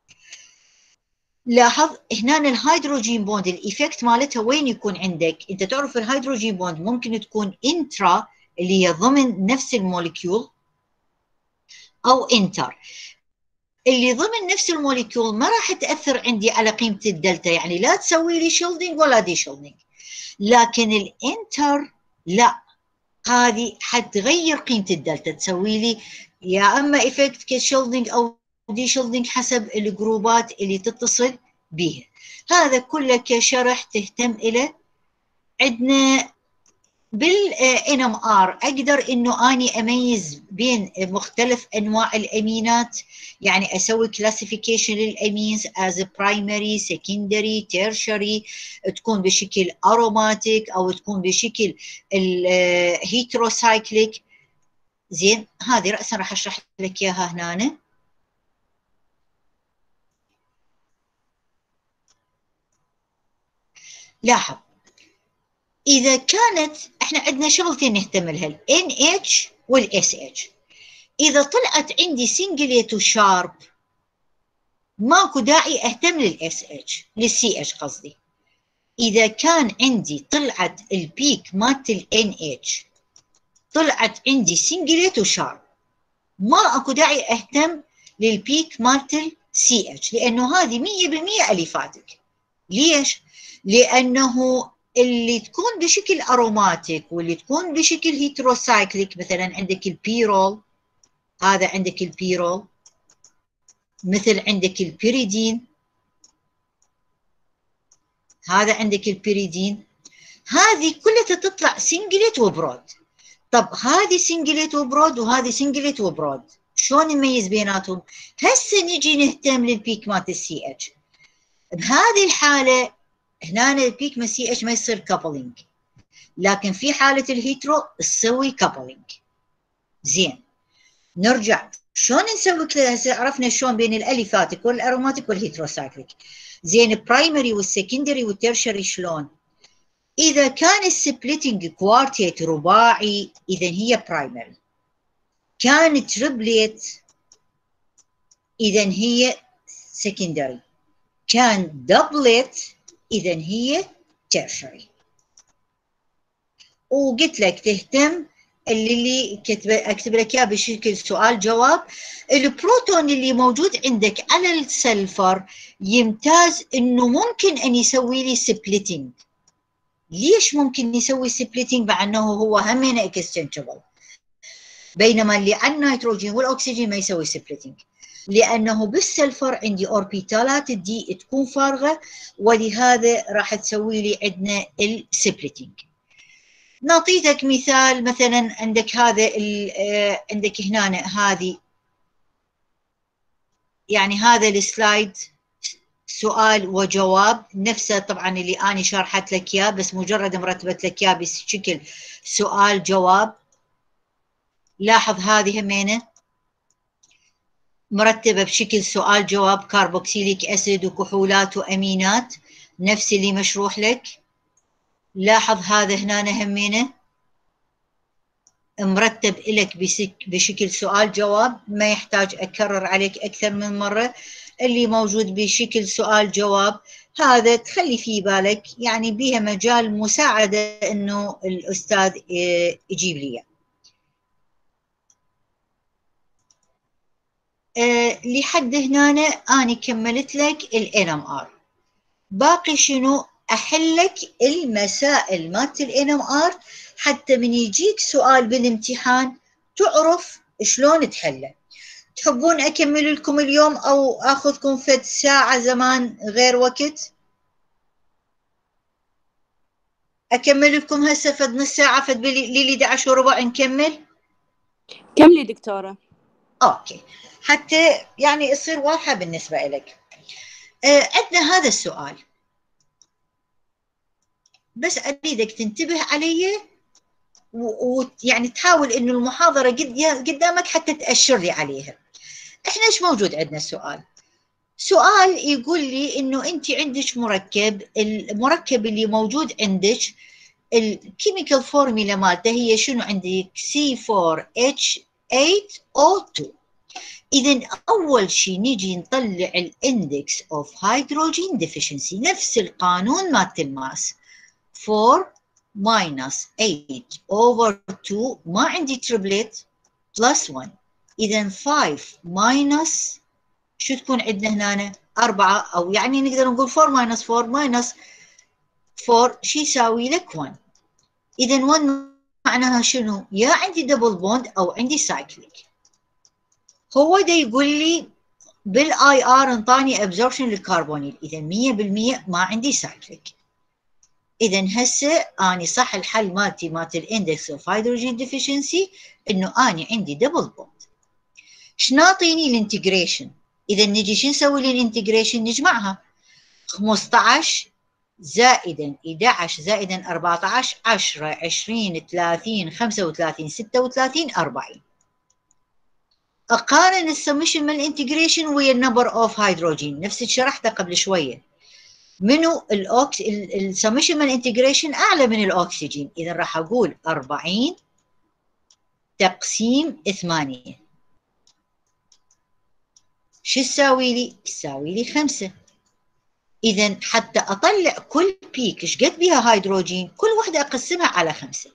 لاحظ هنا الهيدروجين بوند الايفكت مالتها وين يكون عندك؟ انت تعرف الهيدروجين بوند ممكن تكون انترا اللي هي ضمن نفس الموليكيول، او انتر اللي ضمن نفس الموليكيول ما راح تاثر عندي على قيمه الدلتا، يعني لا تسوي لي شيلدينج ولا دي شيلدينج. لكن الانتر لا، هذه حتغير قيمه الدلتا، تسوي لي يا اما ايفكت كشيلدينج او دي شيلدينج حسب الجروبات اللي تتصل بها. هذا كله كشرح تهتم إليه. عندنا بالان ام ار اقدر انه اني اميز بين مختلف انواع الامينات، يعني اسوي كلاسيفيكيشن للامينز از برايمري سكندري تيرشري، تكون بشكل اروماتيك او تكون بشكل الهيتروسايكليك. زين، هذه راسا راح اشرح لك اياها هنا. لاحظ إذا كانت إحنا عندنا شغلتين نهتم لها، ال إن إتش وال إس إتش. إذا طلعت عندي سنجليت وشارب ماكو داعي أهتم لل إس إتش، لل سي إتش قصدي. إذا كان عندي طلعت البيك مالت ال إن إتش طلعت عندي سنجليت وشارب، ما أكو داعي أهتم للبيك مالت ال سي إتش، لأنه هذه مية بالمية أليفاتك. ليش؟ لأنه اللي تكون بشكل اروماتيك واللي تكون بشكل هيتروسايكليك، مثلا عندك البيرول، هذا عندك البيرول، مثل عندك البيريدين، هذا عندك البيريدين، هذه كلها تطلع سنجلت وبرود. طب هذه سنجلت وبرود وهذه سنجلت وبرود، شلون نميز بيناتهم؟ هسه نجي نهتم للبيك مالت السي اتش. بهذه الحالة هنا البيك من سي اتش ما يصير كابلينج، لكن في حالة الهيترو تسوي كابلينج. زين نرجع شلون نسوي كذا؟ هسه عرفنا شلون بين الاليفاتيك والاروماتيك والهيتروسايكليك. زين البرايمري والسكندري والترشري شلون؟ اذا كان السبليتنج كوارتيت رباعي اذا هي برايمري، كان تريبليت اذا هي سكندري، كان دبلت اذا هي ترشري. وقلت لك تهتم اللي, اللي كتب اكتب لك اياه بشكل سؤال جواب. البروتون اللي موجود عندك على السلفر يمتاز انه ممكن ان يسوي لي سبليتنج. ليش ممكن يسوي سبليتنج مع انه هو همين اكستنشبل، بينما اللي على النيتروجين والاكسجين ما يسوي سبليتنج؟ لانه بالسلفر عندي اوربيتالات الدي تكون فارغه، ولهذا راح تسوي لي عندنا السبليتنج. نعطيتك مثال، مثلا عندك هذا عندك هنا هذه، يعني هذا السلايد سؤال وجواب نفسه طبعا اللي أنا شرحت لك اياه، بس مجرد مرتبت لك اياه بشكل سؤال جواب. لاحظ هذه همينه مرتبه بشكل سؤال جواب، كاربوكسيليك اسيد وكحولات وامينات نفس اللي مشروح لك. لاحظ هذا هنا همينه مرتب لك بشكل سؤال جواب، ما يحتاج أكرر عليك أكثر من مرة. اللي موجود بشكل سؤال جواب هذا تخلي في بالك، يعني بها مجال مساعدة إنه الأستاذ يجيب لي. أه لحد هنا أنا كملت لك ال إن إم آر. باقي شنو؟ أحلك المسائل مالت ال إن إم آر حتى من يجيك سؤال بالامتحان تعرف شلون تحله. تحبون أكمل لكم اليوم أو أخذكم فد ساعة زمان غير وقت؟ أكمل لكم هسه فد نص ساعة، فد ليلي احد عشر وربع نكمل؟ كملي دكتورة. أوكي حتى يعني يصير واضحة بالنسبة لك. آه عندنا هذا السؤال، بس أريدك تنتبه عليه ويعني تحاول إنه المحاضرة قدامك حتى تأشر لي عليها. إحنا إيش موجود عندنا السؤال؟ سؤال يقول لي إنه أنت عندك مركب، المركب اللي موجود عندك الكيميكال فورميلا مالته هي شنو؟ عندك سي فور اتش ثمانية او تو. إذن أول شيء نيجي نطلع الاندكس اوف هيدروجين ديفيشنسي، نفس القانون مالت الماس، فور minus eight over two، ما عندي تريبلت plus one، إذن five minus شو تكون عندنا هنا؟ أربعة، أو يعني نقدر نقول four minus four minus four شو يساوي لك one. إذن one معناها شنو؟ يا عندي دبل بوند أو عندي سايكليك. هو دا يقول لي بالاي ار انطاني ابزوربشن للكربونيل، إذا مية بالمية ما عندي سايكليك. إذا هسه أنا صح الحل مالتي مالت الاندكس اوف هيدروجين ديفيشنسي إنه أنا عندي دبل بوند. شناطيني الانتجريشن؟ إذا نجي شو نسوي للانتجريشن؟ نجمعها، خمسة عشر زائدا إحدى عشر زائدا أربعة عشر عشرة عشرين ثلاثين خمسة وثلاثين ستة وثلاثين أربعين. أقارن السمشن من الانتجريشن ويا النمبر اوف هيدروجين، نفس اللي شرحته قبل شوية. منو الأوكس السمشن من الانتجريشن أعلى من الأكسجين، إذا راح أقول أربعين تقسيم ثمانية شو تساوي لي؟ تساوي لي خمسة. إذا حتى أطلع كل بيك إيش قد بها هيدروجين، كل وحدة أقسمها على خمسة.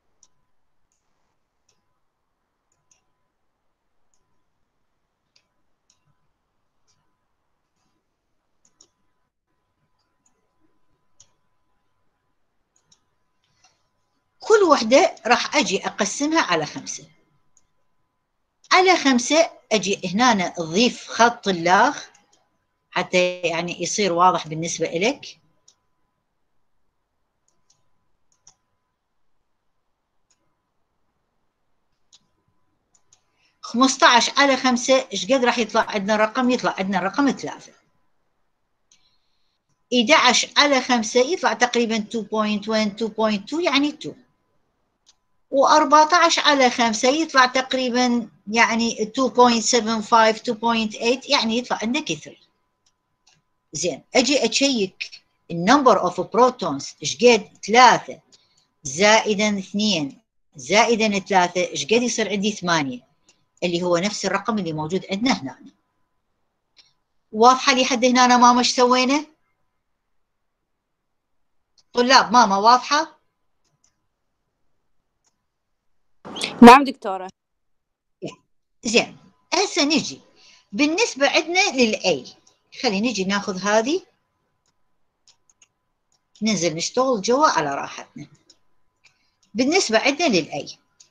كل وحدة راح أجي أقسمها على خمسة. على خمسة أجي هنا أضيف خط اللاغ حتى يعني يصير واضح بالنسبة إلك. خمسة عشر على خمسة إيش قد راح يطلع عندنا رقم؟ يطلع عندنا رقم ثلاثة. أحد عشر على خمسة يطلع تقريبا اثنين فاصلة واحد اثنين فاصلة اثنين يعني اثنين، وأربعة عشر على خمسة يطلع تقريبا يعني اثنين فاصلة سبعة خمسة اثنين فاصلة ثمانية يعني يطلع عندك ثلاثة. زين اجي اشيك النمبر اوف بروتونز ايش قد؟ ثلاثة زائدا اثنين زائدا ثلاثة ايش قد يصير عندي؟ ثمانية، اللي هو نفس الرقم اللي موجود عندنا هنا. واضحة لحد هنا أنا ماما ايش سوينا؟ طلاب ماما واضحة؟ نعم دكتورة. زين هسه نجي بالنسبة عندنا للأي، خلي نجي ناخذ هذه ننزل نشتغل جوا على راحتنا. بالنسبة عندنا للأي،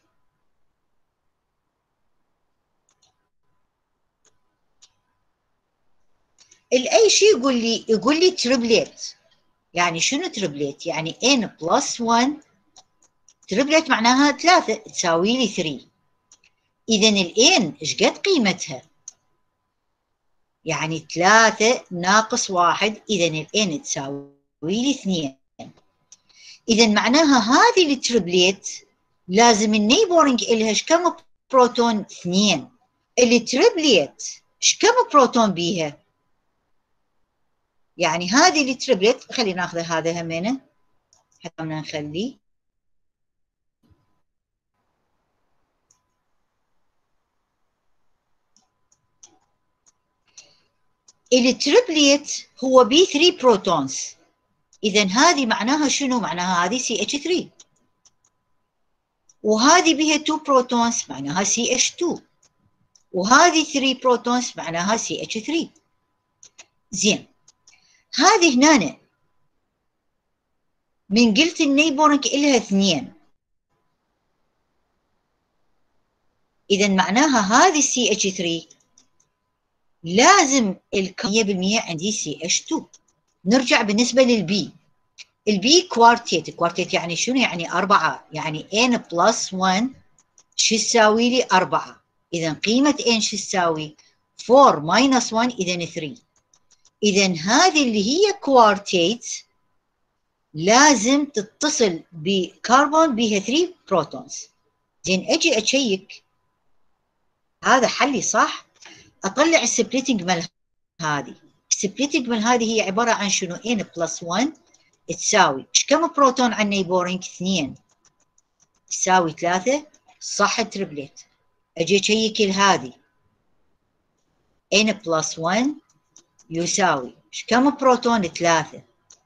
الأي شي يقول لي؟ يقول لي تريبليت. يعني شنو تريبليت؟ يعني n بلس واحد تريبليت معناها ثلاثة تساوي لي ثلاثة. إذا الان ايش قد قيمتها؟ يعني ثلاثة ناقص واحد، إذا الان تساوي لي اثنين. إذا معناها هذه التريبليت لازم النيبورنج إلها ايش كم بروتون؟ اثنين. التريبليت ايش كم بروتون بيها؟ يعني هذه التريبليت خلينا ناخذ هذا همينه حتى نخليه التريبليت هو بي ثلاثة بروتونز. إذا هذه معناها شنو؟ معناها هذه سي اتش ثلاثة، وهذه بها اثنين بروتونز معناها سي اتش اثنين، وهذه ثلاثة بروتونز معناها سي اتش ثلاثة. زين هذه هنا من قلت النيبورنج إلها اثنين، إذا معناها هذه سي اتش ثلاثة لازم مية بالمية عندي سي اتش اثنين. نرجع بالنسبة للبي، البي كوارتيت. كوارتيت يعني شنو؟ يعني أربعة، يعني n بلس واحد شو تساوي لي؟ أربعة. إذا قيمة n شو تساوي؟ أربعة ماينس واحد إذا ثلاثة. إذا هذه اللي هي كوارتيت لازم تتصل بكربون بها ثلاثة بروتونز. زين أجي أشيك هذا حلي صح؟ أطلع السبليتنج مال هذه. السبليتنج مال هذه هي عبارة عن شنو؟ n بلس واحد تساوي ايش كم بروتون على النيبورنج؟ اثنين تساوي ثلاثة. صح تريبليت. اجي اشيك هذه n بلس واحد يساوي ايش كم بروتون؟ ثلاثة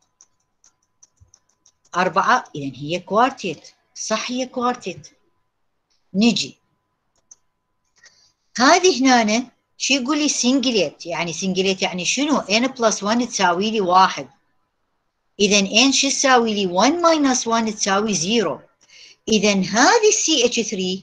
أربعة، إذا هي كوارتيت. صح هي كوارتيت. نجي هذه هنا شو يقول لي؟ سنجليت. يعني سنجليت يعني شنو؟ n بلس واحد تساوي لي واحد، إذا n شو تساوي لي؟ واحد ماينس واحد تساوي صفر. إذا هذه السي اتش ثلاثة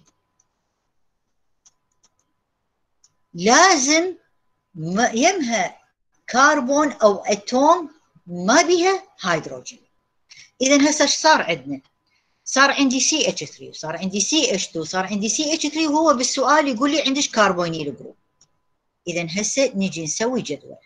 لازم يمها كربون أو أتوم ما بها هيدروجين. إذا هسه ايش صار عندنا؟ صار عندي سي اتش ثلاثة وصار عندي سي اتش اثنين وصار عندي سي اتش ثلاثة، وهو بالسؤال يقول لي عندك كربونيل جروب. إذا هسه نجي نسوي جدول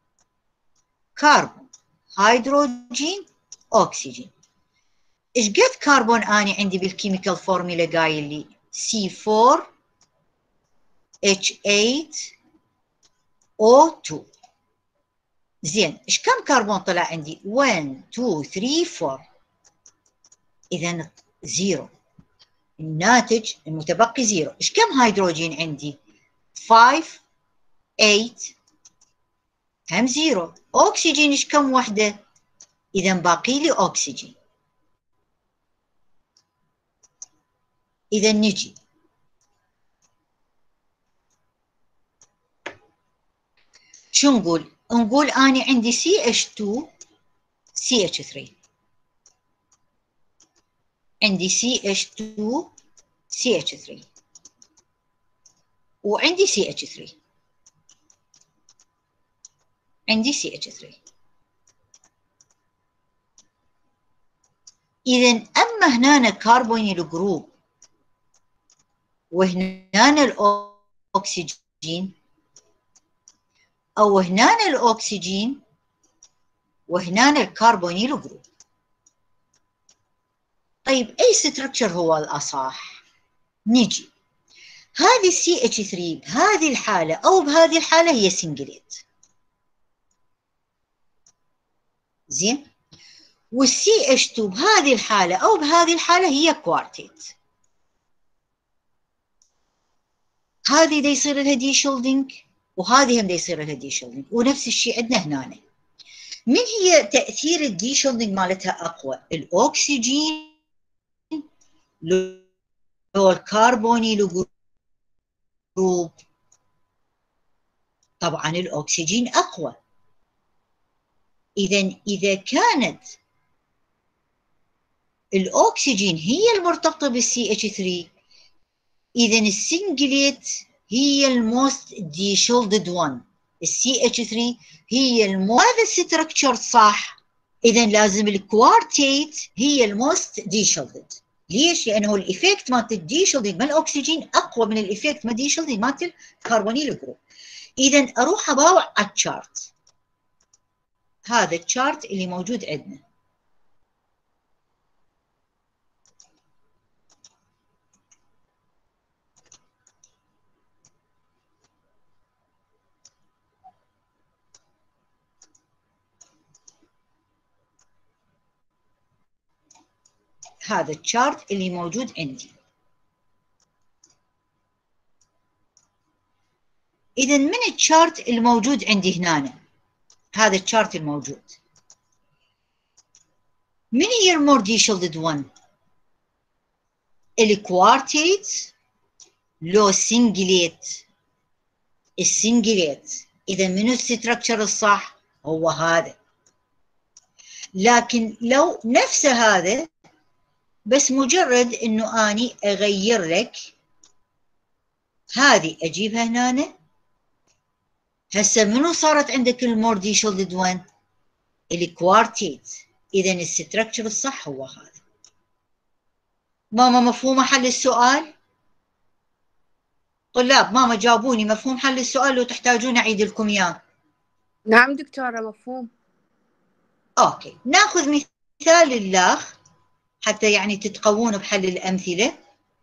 كربون هيدروجين أكسجين. إيش قد كربون أنا عندي بالكيميكال فورميلا قايل لي؟ سي أربعة اتش ثمانية او اثنين. زين ايش كم كربون طلع عندي؟ واحد اثنين ثلاثة أربعة. اذا زيرو، الناتج المتبقي زيرو. ايش كم هيدروجين عندي؟ خمسة ثمانية هم زيرو. اكسجين ايش كم وحده؟ اذا باقي لي اكسجين. اذا نجي شو نقول؟ نقول اني عندي سي اتش اثنين سي اتش ثلاثة، عندي سي اتش اثنين سي اتش ثلاثة، وعندي سي اتش ثلاثة، عندي سي اتش ثلاثة. إذا أما هنا كربونيل جروب وهنا الأكسجين، أو هنا الأكسجين وهنا الكربونيل جروب. طيب اي ستركتشر هو الاصح؟ نجي هذه السي اتش ثلاثة بهذه الحالة او بهذه الحالة هي سنجليت، زين، والسي اتش اثنين بهذه الحالة او بهذه الحالة هي كوارتيت. هذه دا يصير لها دي شيلدينج وهذه هم دا يصير لها دي شيلدينج، ونفس الشيء عندنا هنا. من هي تأثير الدي شيلدينج مالتها أقوى؟ الأكسجين لو الكربونيل جروب؟ طبعا الأكسجين أقوى. إذا إذا كانت الأكسجين هي المرتبطة بالسي اتش ثلاثة، إذا السنجليت هي الموست دي شيلدد وان، السي اتش ثلاثة هي المو... هذا الستركتشر صح. إذا لازم الكوارتيت هي الموست دي شيلدد. ليش؟ لأنه الإفكت مالت الدي شيلدنج مال الأكسجين أقوى من الإفكت مال الدي شيلدنج مالت الكربونيل جروب. إذا أروح أباوع على التشارت، هذا التشارت اللي موجود عندنا. هذا التشارت اللي موجود عندي. إذا من التشارت الموجود عندي هنا، هذا التشارت الموجود، من هي المور دي شيلدد وان؟ الكوارتيت لو سنجليت؟ السنجليت. إذا من الستركتشر الصح؟ هو هذا. لكن لو نفس هذا بس مجرد انه اني اغير لك هذه، اجيبها هنا، هسه منو صارت عندك المور دي شيلدد وان؟ الكوارتيت. اذا الستركتشر الصح هو هذا. ماما مفهوم حل السؤال؟ طلاب ماما جاوبوني مفهوم حل السؤال لو تحتاجون اعيد لكم اياه؟ نعم دكتورة مفهوم. اوكي، ناخذ مثال اللاخ حتى يعني تتقوون بحل الامثله.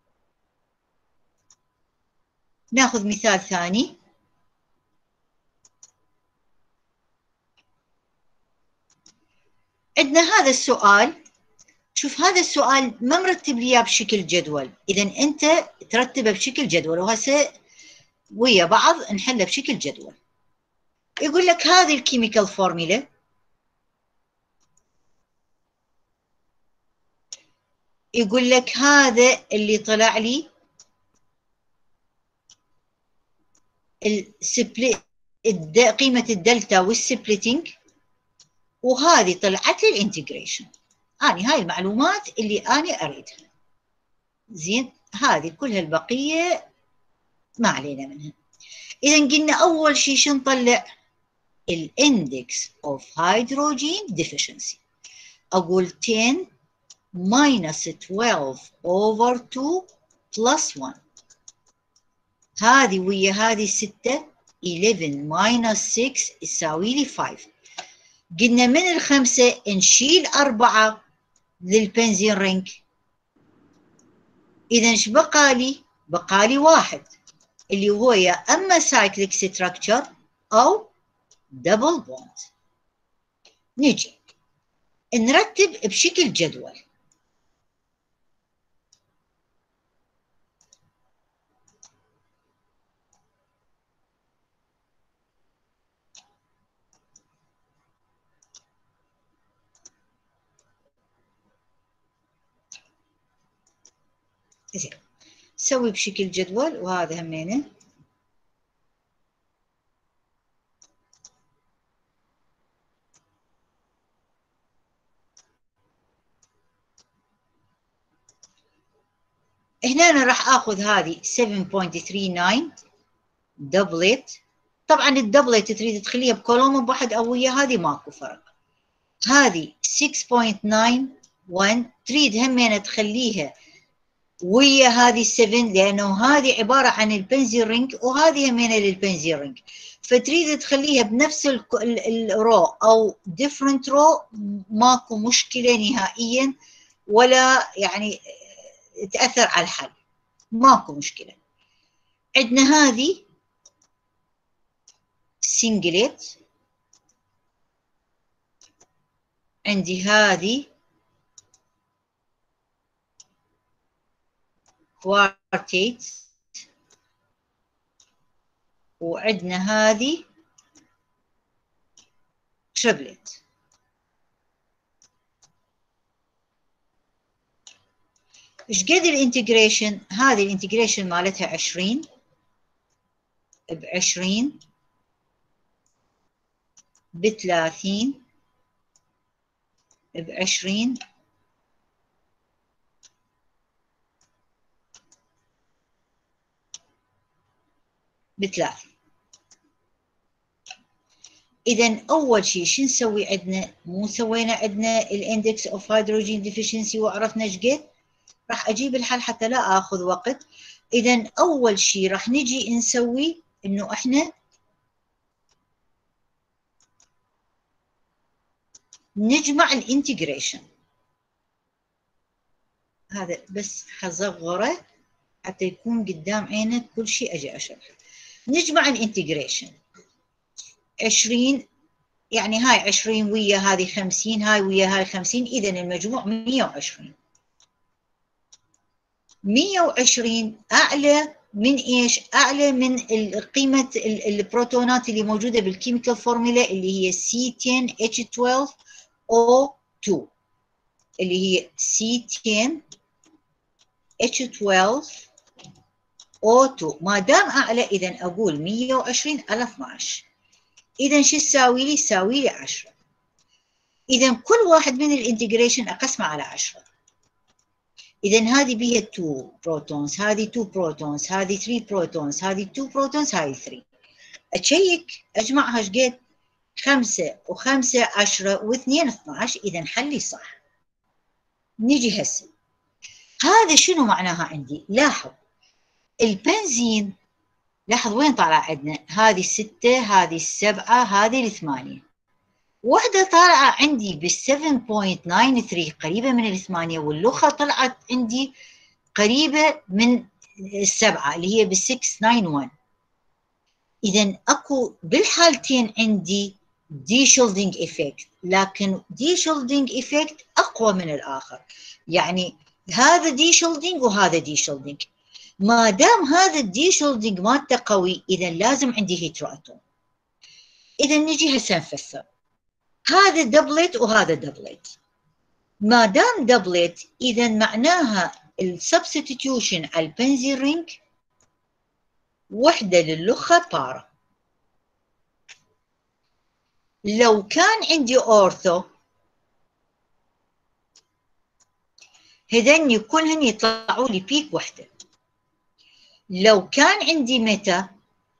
ناخذ مثال ثاني. عندنا هذا السؤال. شوف هذا السؤال ما مرتب لي اياه بشكل جدول، اذا انت ترتبه بشكل جدول، وهسه ويا بعض نحله بشكل جدول. يقول لك هذه الكيميكال فورميلا، يقول لك هذا اللي طلع لي السبليت، قيمة الدلتا والسبليتنج، وهذه طلعت لي الانتجريشن. اني هاي المعلومات اللي اني اريدها. زين، هذه كلها البقية ما علينا منها. اذا قلنا اول شيء شو نطلع؟ الاندكس اوف هيدروجين ديفيشنسي. اقول عشرة minus اثناشر over two plus one. هذه ويا هذه ستة، eleven minus six يساوي لي five. قلنا من الخمسة نشيل أربعة للبنزين رينج. إذا ايش بقى لي؟ بقى لي واحد اللي هو يا أما سايكليك ستراكشر أو دبل بوند. نجي نرتب بشكل جدول. زين، سوي بشكل جدول، وهذا همينه. هنا أنا راح آخذ هذه سبعة فاصلة ثلاثة تسعة دبلت. طبعا الدبلت تريد تخليها بكولوم بواحد أو ويا هذه ماكو فرق. هذه ستة فاصلة تسعة واحد تريد همينه تخليها ويا هذه سبعة، لأنه هذه عبارة عن البنزين رينج وهذه همينه للبنزين رينج، فتريد تخليها بنفس الرو او different رو، ماكو مشكلة نهائيا ولا يعني تأثر على الحل، ماكو مشكلة. عندنا هذه سنجلت، عندي هذه كوارتيت، وعندنا هذه تريبلت. ايش قد الانتجريشن؟ هذه الانتجريشن مالتها عشرين بعشرين بثلاثين بعشرين بثلاثين. إذا أول شيء شو نسوي عندنا؟ مو سوينا عندنا الاندكس اوف هيدروجين ديفيشنسي وعرفنا ايش قد؟ راح أجيب الحل حتى لا آخذ وقت. إذا أول شيء راح نجي نسوي إنه إحنا نجمع الانتجريشن. هذا بس حصغره حتى يكون قدام عينك كل شيء أجي أشرحه. نجمع الانتجريشن عشرين، يعني هاي عشرين ويا هذه خمسين، هاي ويا هاي خمسين، إذا المجموع مية وعشرين. مية وعشرين أعلى من إيش؟ أعلى من قيمة البروتونات اللي موجودة بالكيميكال فورمولا اللي هي سي عشرة اتش اثناشر او اثنين، اللي هي سي عشرة اتش اثناشر او اثنين. ما دام أعلى إذا أقول مية وعشرين على اثناشر. إذا شو تساوي لي؟ تساوي لي عشرة. إذا كل واحد من الانتجريشن أقسمه على عشرة. إذا هذه بيها اثنين بروتونز، هذه اثنين بروتونز، هذه ثلاثة بروتونز، هذه اثنين بروتونز، هذه ثلاثة. أتشيك أجمعها ايش قد؟ خمسة وخمسة عشرة واثنين اثناشر. إذا حلي صح. نيجي هسه هذا شنو معناها عندي؟ لاحظ البنزين، لاحظ وين طالع عندنا؟ هذه الستة، هذه السبعة، هذه الثمانية. واحدة طالعة عندي بال سبعة فاصلة تسعة ثلاثة قريبة من الثمانية، والأخرى طلعت عندي قريبة من السبعة اللي هي بال ستة تسعة واحد. إذا أكو بالحالتين عندي دي شيلدينج إيفكت، لكن دي شيلدينج إيفكت أقوى من الآخر. يعني هذا دي شيلدينج وهذا دي شيلدينج. ما دام هذا الدي شيلدينج مالته قوي، إذا لازم عندي هيترو أتوم. إذا نجي هسه نفسر، هذا دبلت وهذا دبلت. ما دام دبلت إذا معناها السبستيتيوشن على البنزين رينج وحدة للأخرى بارا. لو كان عندي أورثو هذني كلهن يطلعوا لي بيك وحدة. لو كان عندي ميتا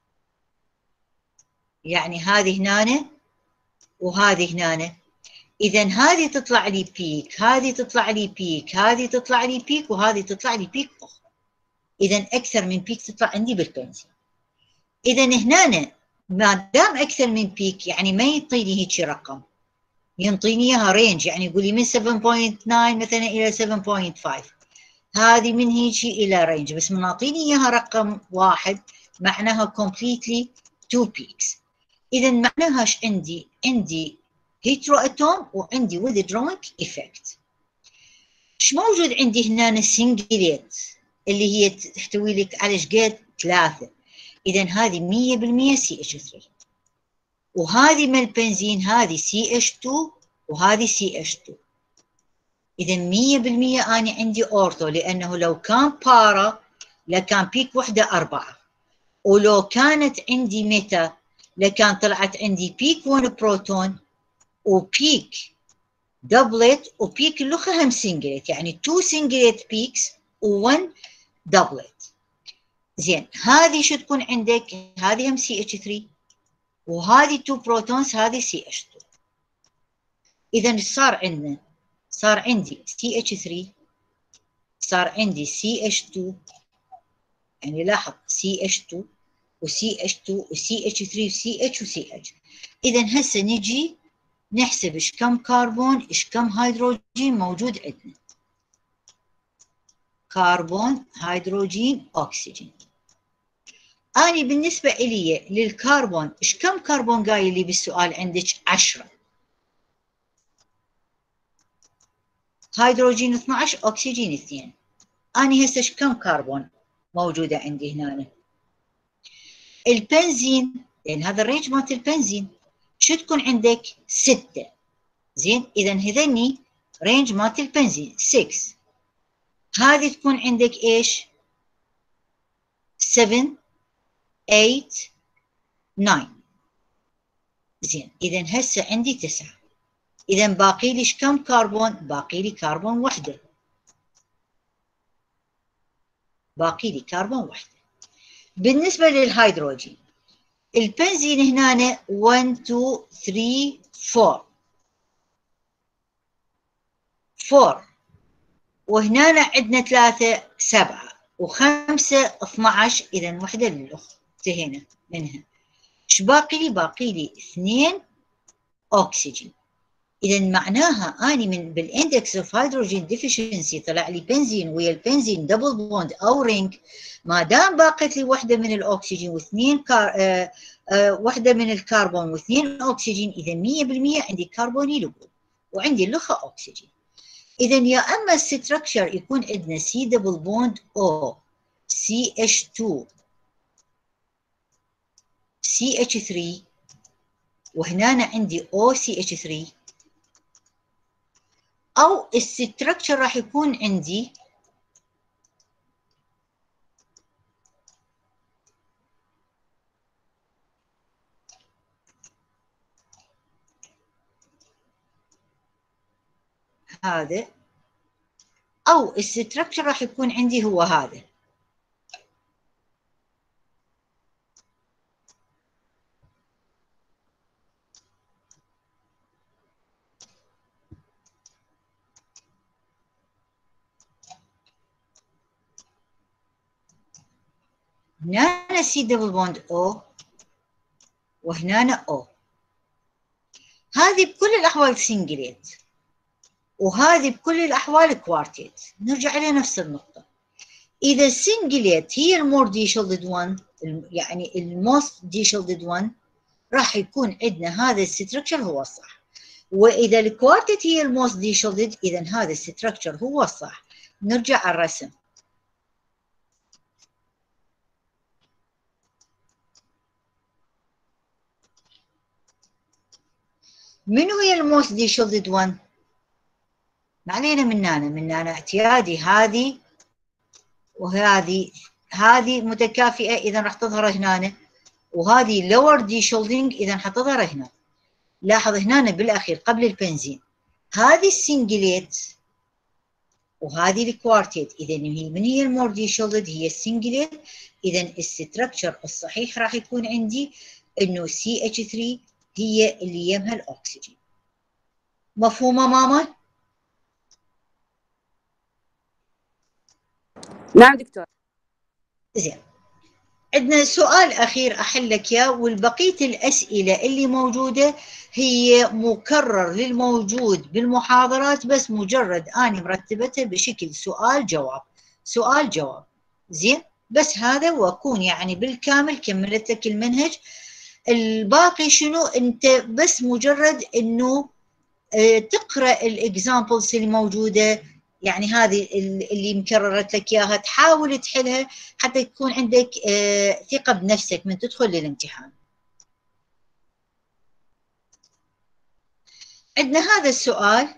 يعني هذه هنا وهذه هنا، إذا هذه تطلع لي بيك، هذه تطلع لي بيك، هذه تطلع لي بيك، وهذه تطلع لي بيك أخرى. إذا أكثر من بيك تطلع عندي بالبنزين. إذا هنا ما دام أكثر من بيك يعني ما يعطيني هيك رقم، ينطيني إياها رينج، يعني يقول لي من سبعة فاصلة تسعة مثلا إلى سبعة فاصلة خمسة. هذه من هيك إلى رينج، بس من أعطيني إياها رقم واحد معناها completely two peaks. إذا معناها إيش عندي؟ عندي هيترو أتوم وعندي withdrawing effect. إيش موجود عندي هنا؟ السنجليت اللي هي تحتوي لك على إيش قد؟ ثلاثة. إذا هذه مية بالمية سي اتش ثلاثة، وهذه من البنزين هذه سي اتش اثنين وهذه سي اتش اثنين. إذا مية بالمية أنا عندي أورثو، لأنه لو كان بارا لكان بيك وحدة أربعة، ولو كانت عندي ميتا لكان طلعت عندي بيك ون بروتون وبيك دبلت وبيك الأخرى هم سنجلت، يعني تو سنجلت بيكس وون دبلت. زين هذه شو تكون عندك؟ هذه هم سي اتش ثلاثة وهذه تو بروتونز، هذه سي اتش اثنين. إذا صار عندنا؟ صار عندي سي اتش ثلاثة، صار عندي سي اتش اثنين، يعني لاحظ سي اتش اثنين وسي اتش اثنين وسي اتش ثلاثة وسي اتش وسي اتش. اذا هسه نجي نحسب ايش كم كربون ايش كم هيدروجين موجود عندنا. كربون هيدروجين اكسجين. اني بالنسبه الي للكربون ايش كم كربون قايل لي بالسؤال عندك؟ عشرة. هيدروجين اثنعش، اكسجين اثنين. اني هسه ايش كم كربون موجوده عندي هنا؟ البنزين، لان هذا الرينج مالت البنزين شو تكون عندك؟ ستة. زين، اذا هذني رينج مالت البنزين ستة. هذه تكون عندك ايش؟ سبعة ثمانية تسعة. زين، اذا هسه عندي تسعة. اذا باقي لي كم كربون؟ باقي لي كربون وحده. باقي لي كربون وحده. بالنسبه للهيدروجين، البنزين هنا واحد اثنين ثلاثة أربعة. أربعة، وهنا عندنا ثلاثة سبعة، وخمسة اثنعش. اذا وحده للاخ انتهينا منها. ايش باقي لي؟ باقي لي اثنين اكسجين. اذا معناها اني من بالاندكس اوف هيدروجين ديفيشنسي طلع لي بنزين ويا البنزين دبل بوند او رينج. ما دام باقت لي وحده من الاكسجين واثنين كار... آه آه وحده من الكربون واثنين اكسجين، اذا مية بالمية عندي كربونيل جروب وعندي الاخر اكسجين. اذا يا اما الستركشر يكون عندنا سي دبل بوند او سي اتش اثنين سي اتش ثلاثة، وهنا عندي او سي اتش ثلاثة، او الستركشر راح يكون عندي هذا، او الستركشر راح يكون عندي هو هذا. هنا سي دبل بوند او وهنا او. هذه بكل الاحوال سنجليت وهذه بكل الاحوال كوارتيت. نرجع الى نفس النقطه. اذا السنجليت هي المور دي شيلدد واحد، يعني الموست دي شيلدد واحد، راح يكون عندنا هذا الستركشر هو الصح. واذا الكوارتيت هي الموست دي شيلدد، اذا هذا الستركشر هو الصح. نرجع على الرسم. منو هي الموست دي شيلدد واحد؟ ما علينا من هنا، من هنا اعتيادي هذه وهذه، هذه متكافئه اذا راح تظهر هنا، وهذه لور دي شيلدنج اذا حتظهر هنا. لاحظ هنا بالاخير قبل البنزين هذه السنجليت وهذه الكوارتيت. اذا هي من هي المور دي شيلدد؟ هي السنجليت. اذا الستركشر الصحيح راح يكون عندي انه سي اتش ثلاثة هي اللي يمها الاكسجين. مفهومه ماما؟ نعم دكتور. زين، عندنا سؤال أخير أحلك يا، والبقية الأسئلة اللي موجودة هي مكرر للموجود بالمحاضرات، بس مجرد أنا مرتبتها بشكل سؤال جواب سؤال جواب. زين، بس هذا وأكون يعني بالكامل كملت لك المنهج. الباقي شنو؟ أنت بس مجرد أنه تقرأ الإكزامبلز اللي موجودة، يعني هذه اللي مكررت لك اياها تحاول تحلها حتى يكون عندك ثقة بنفسك من تدخل للامتحان. عندنا هذا السؤال.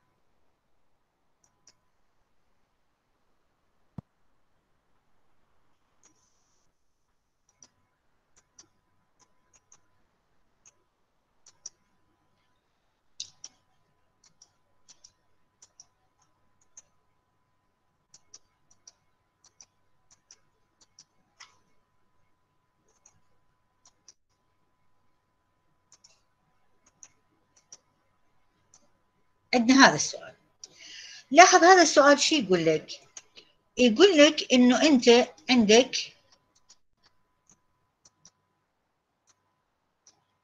عندنا هذا السؤال. لاحظ هذا السؤال شو يقول لك؟ يقول لك انه انت عندك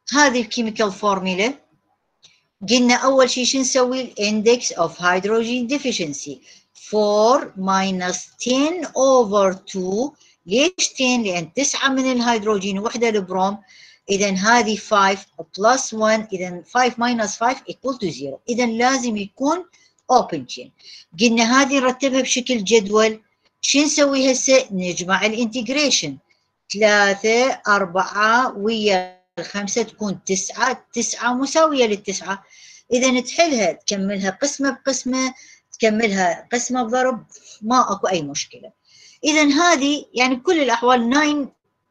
هذه الكيميكال فورميلا. قلنا أول شيء شو نسوي؟ الإندكس أوف هيدروجين ديفيشنسي four minus ten over two. ليش ten؟ لأن تسعة من الهيدروجين وحدة البروم، إذا هذه five plus one، إذا five minus five equal to zero، إذا لازم يكون open chain. قلنا هذه نرتبها بشكل جدول. شو نسوي هسه؟ نجمع الانتجريشن، ثلاثة أربعة ويا الخمسة تكون تسعة، تسعة مساوية للتسعة، إذا تحلها تكملها قسمة بقسمة، تكملها قسمة بضرب، ما أكو أي مشكلة. إذا هذه يعني بكل الأحوال nine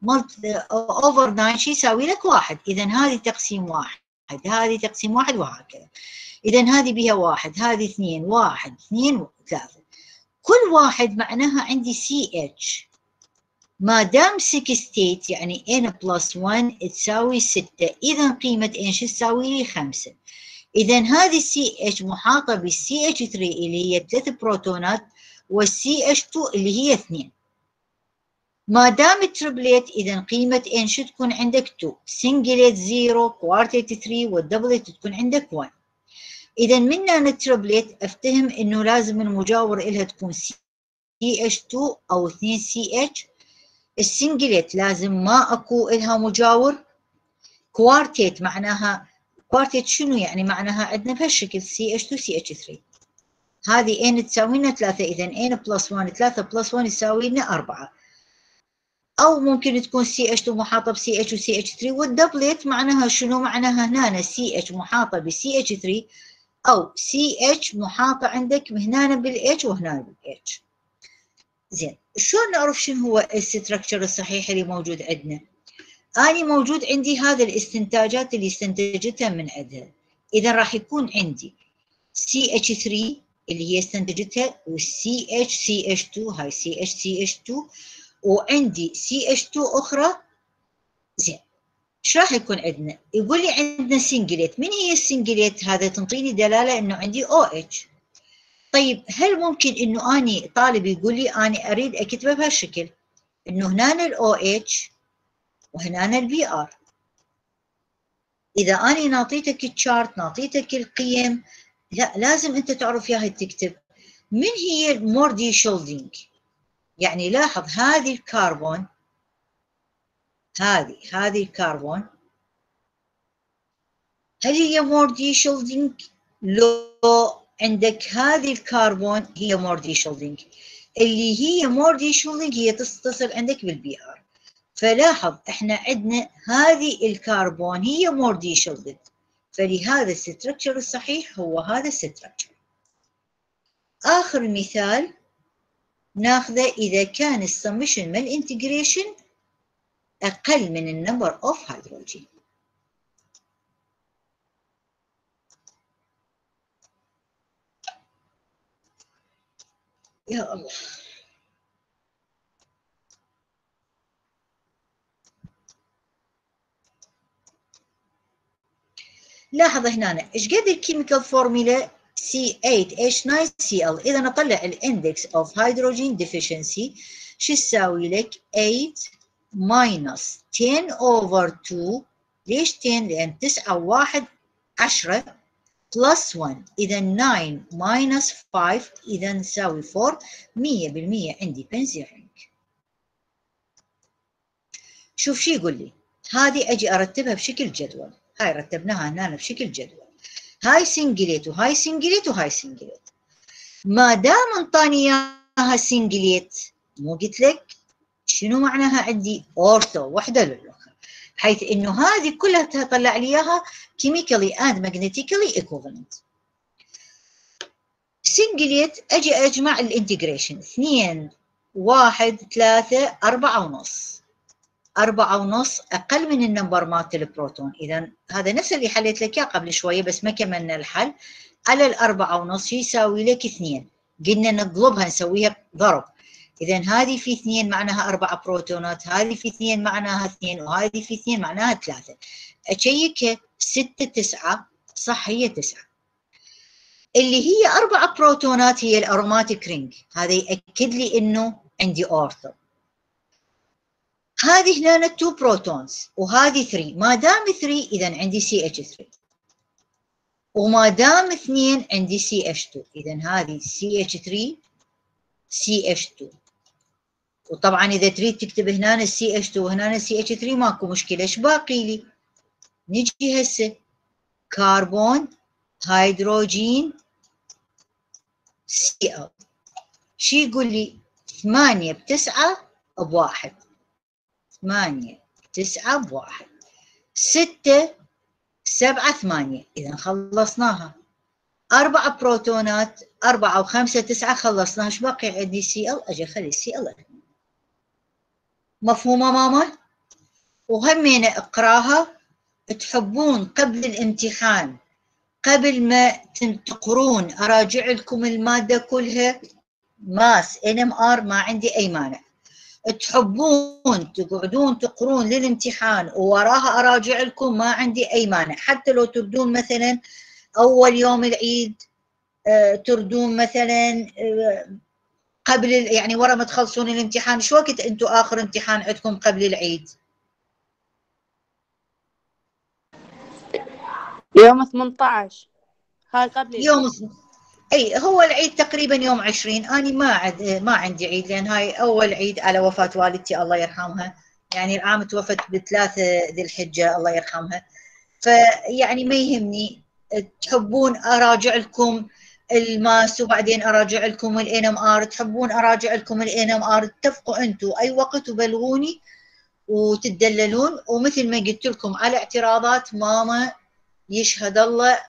over nine شو يساوي لك؟ واحد، إذا هذه تقسيم واحد، هذه تقسيم واحد وهكذا. إذا هذه بها واحد، هذه اثنين، واحد اثنين ثلاثة، كل واحد معناها عندي سي اتش. ما دام ستة ستيت يعني n plus one تساوي ستة، إذا قيمة n شو تساوي لي؟ خمسة. إذا هذه السي اتش محاطة بالسي اتش ثري اللي هي ثلاث بروتونات، والسي اتش تو اللي هي اثنين. ما دام تربليت إذا قيمة n شو تكون عندك؟ two، سنجليت زيرو، كوارتيت ثري، والدبلت تكون عندك one. إذا من هنا التربليت أفتهم إنه لازم المجاور إلها تكون سي اتش تو أو اثنين سي اتش. السنجليت لازم ما أكو إلها مجاور. كوارتيت معناها، كوارتيت شنو يعني؟ معناها عندنا بهالشكل سي اتش تو سي اتش ثري. هذه n تساوي لنا ثلاثة، إذا n بلس واحد، ثلاثة بلس واحد يساوي لنا أربعة. أو ممكن تكون سي اتش تو محاطة ب سي اتش و سي اتش ثري، والدبلت معناها شنو؟ معناها هنا سي اتش محاطة ب سي اتش ثري، أو سي اتش محاطة عندك هنا بالاتش وهنا بالاتش. زين، شلون نعرف شنو هو الستركتشر الصحيح اللي موجود عندنا؟ أنا موجود عندي هذا الاستنتاجات اللي استنتجتها من عندها، إذا راح يكون عندي سي اتش ثري اللي هي استنتجتها، والسي اتش سي اتش تو، هاي سي اتش سي اتش تو، وعندي سي اتش تو أخرى. زين، شو راح يكون عندنا؟ يقول لي عندنا سنجليت. من هي السنجليت؟ هذا تنطيني دلالة إنه عندي او اتش. طيب هل ممكن إنه أني طالب يقول لي أنا أريد أكتبه بهالشكل، إنه هنا الأو اتش وهنا البي ار؟ إذا أنا نعطيتك الشارت، نعطيتك القيم، لا لازم أنت تعرف ياهي تكتب. من هي الموردي شولدينج؟ يعني لاحظ هذه الكربون، هذه هذه الكربون، هل هي موردي شولدينج؟ لو عندك هذه الكربون هي موردي شولدينج، اللي هي موردي شولدينج هي تتصل عندك بالبي ار. فلاحظ احنا عندنا هذه الكربون هي موردي شولدينج، فلهذا الستركتشر الصحيح هو هذا الستركتشر. آخر مثال ناخذه إذا كان السمشن مال انتجريشن أقل من النمبر أوف هيدروجين. يا الله، لاحظ هنا ايش قد الكيميكال فورمولا سي ثمانية اتش تسعة سي ال. إذا نطلع الاندكس اوف هيدروجين ديفيشنسي شو تساوي لك؟ ثمانية ماينس عشرة اوفر اثنين. ليش عشرة؟ لأن تسعة و1 عشرة بلس واحد، إذا تسعة ماينس خمسة، إذا نساوي أربعة. مية بالمية عندي بنزين رينج. شوف شو يقول لي، هذه أجي أرتبها بشكل جدول. هاي رتبناها هنا بشكل جدول، هاي سنجليت وهاي سنجليت وهاي سنجليت. ما دام انطاني اياها سنجليت، مو قلت لك شنو معناها عندي؟ اورثو، وحده للاخرى، حيث انه هذه كلها تطلع لي اياها كيميكالي اند ماجنتيكالي ايكوفالنت. سنجليت اجي اجمع الانتجريشن، اثنين واحد ثلاثة أربعة ونص. أربعة ونص أقل من النمبر مالت البروتون، إذا هذا نفس اللي حليت لك إياه قبل شوية بس ما كملنا الحل. على الأربعة ونص يساوي لك اثنين، قلنا نقلبها نسويها ضرب. إذا هذه في اثنين معناها أربعة بروتونات، هذه في اثنين معناها اثنين، وهذه في اثنين معناها ثلاثة. أشيكها ستة تسعة، صح هي تسعة. اللي هي أربعة بروتونات هي الأروماتيك رينج، هذا يأكد لي إنه عندي أورثو. هذه هنا تو بروتونز وهذه ثري، ما دام ثري اذا عندي سي اتش ثري، وما دام اثنين عندي سي اتش تو، اذا هذه سي اتش ثري سي اتش تو. وطبعا اذا تريد تكتب هنا السي اتش تو وهنا السي اتش ثري ماكو مشكله. ايش باقي لي؟ نجي هسه كربون هيدروجين سي ال، شي يقول لي ثمانية بتسعة بواحد، ثمانية بتسعة بواحد، ستة سبعة ثمانية، إذا خلصناها. أربع بروتونات، أربعة وخمسة تسعة، خلصناها. إيش باقي عندي؟ سي ال، أجي أخلي السي ال. مفهومة ماما؟ وهمين اقراها. تحبون قبل الامتحان قبل ما تقرون أراجع لكم المادة كلها ماس ان ام ار، ما عندي أي مانع. تحبون تقعدون تقرون للامتحان ووراها أراجع لكم، ما عندي أي مانع. حتى لو تردون مثلا أول يوم العيد، تردون مثلا قبل يعني ورا ما تخلصون الامتحان. شو وقت أنتم آخر امتحان عندكم قبل العيد؟ يوم ثمانية عشر، هاي قبل يوم العيد. اي هو العيد تقريبا يوم عشرين. اني ما عد ما عندي عيد، لان هاي اول عيد على وفاه والدتي الله يرحمها، يعني العام توفت بثلاثة ذي الحجه الله يرحمها. فيعني ما يهمني. تحبون اراجع لكم الماس وبعدين اراجع لكم الان ام ار، تحبون اراجع لكم الان ام ار، اتفقوا انتم اي وقت وبلغوني وتدللون. ومثل ما قلت لكم على اعتراضات ماما يشهد الله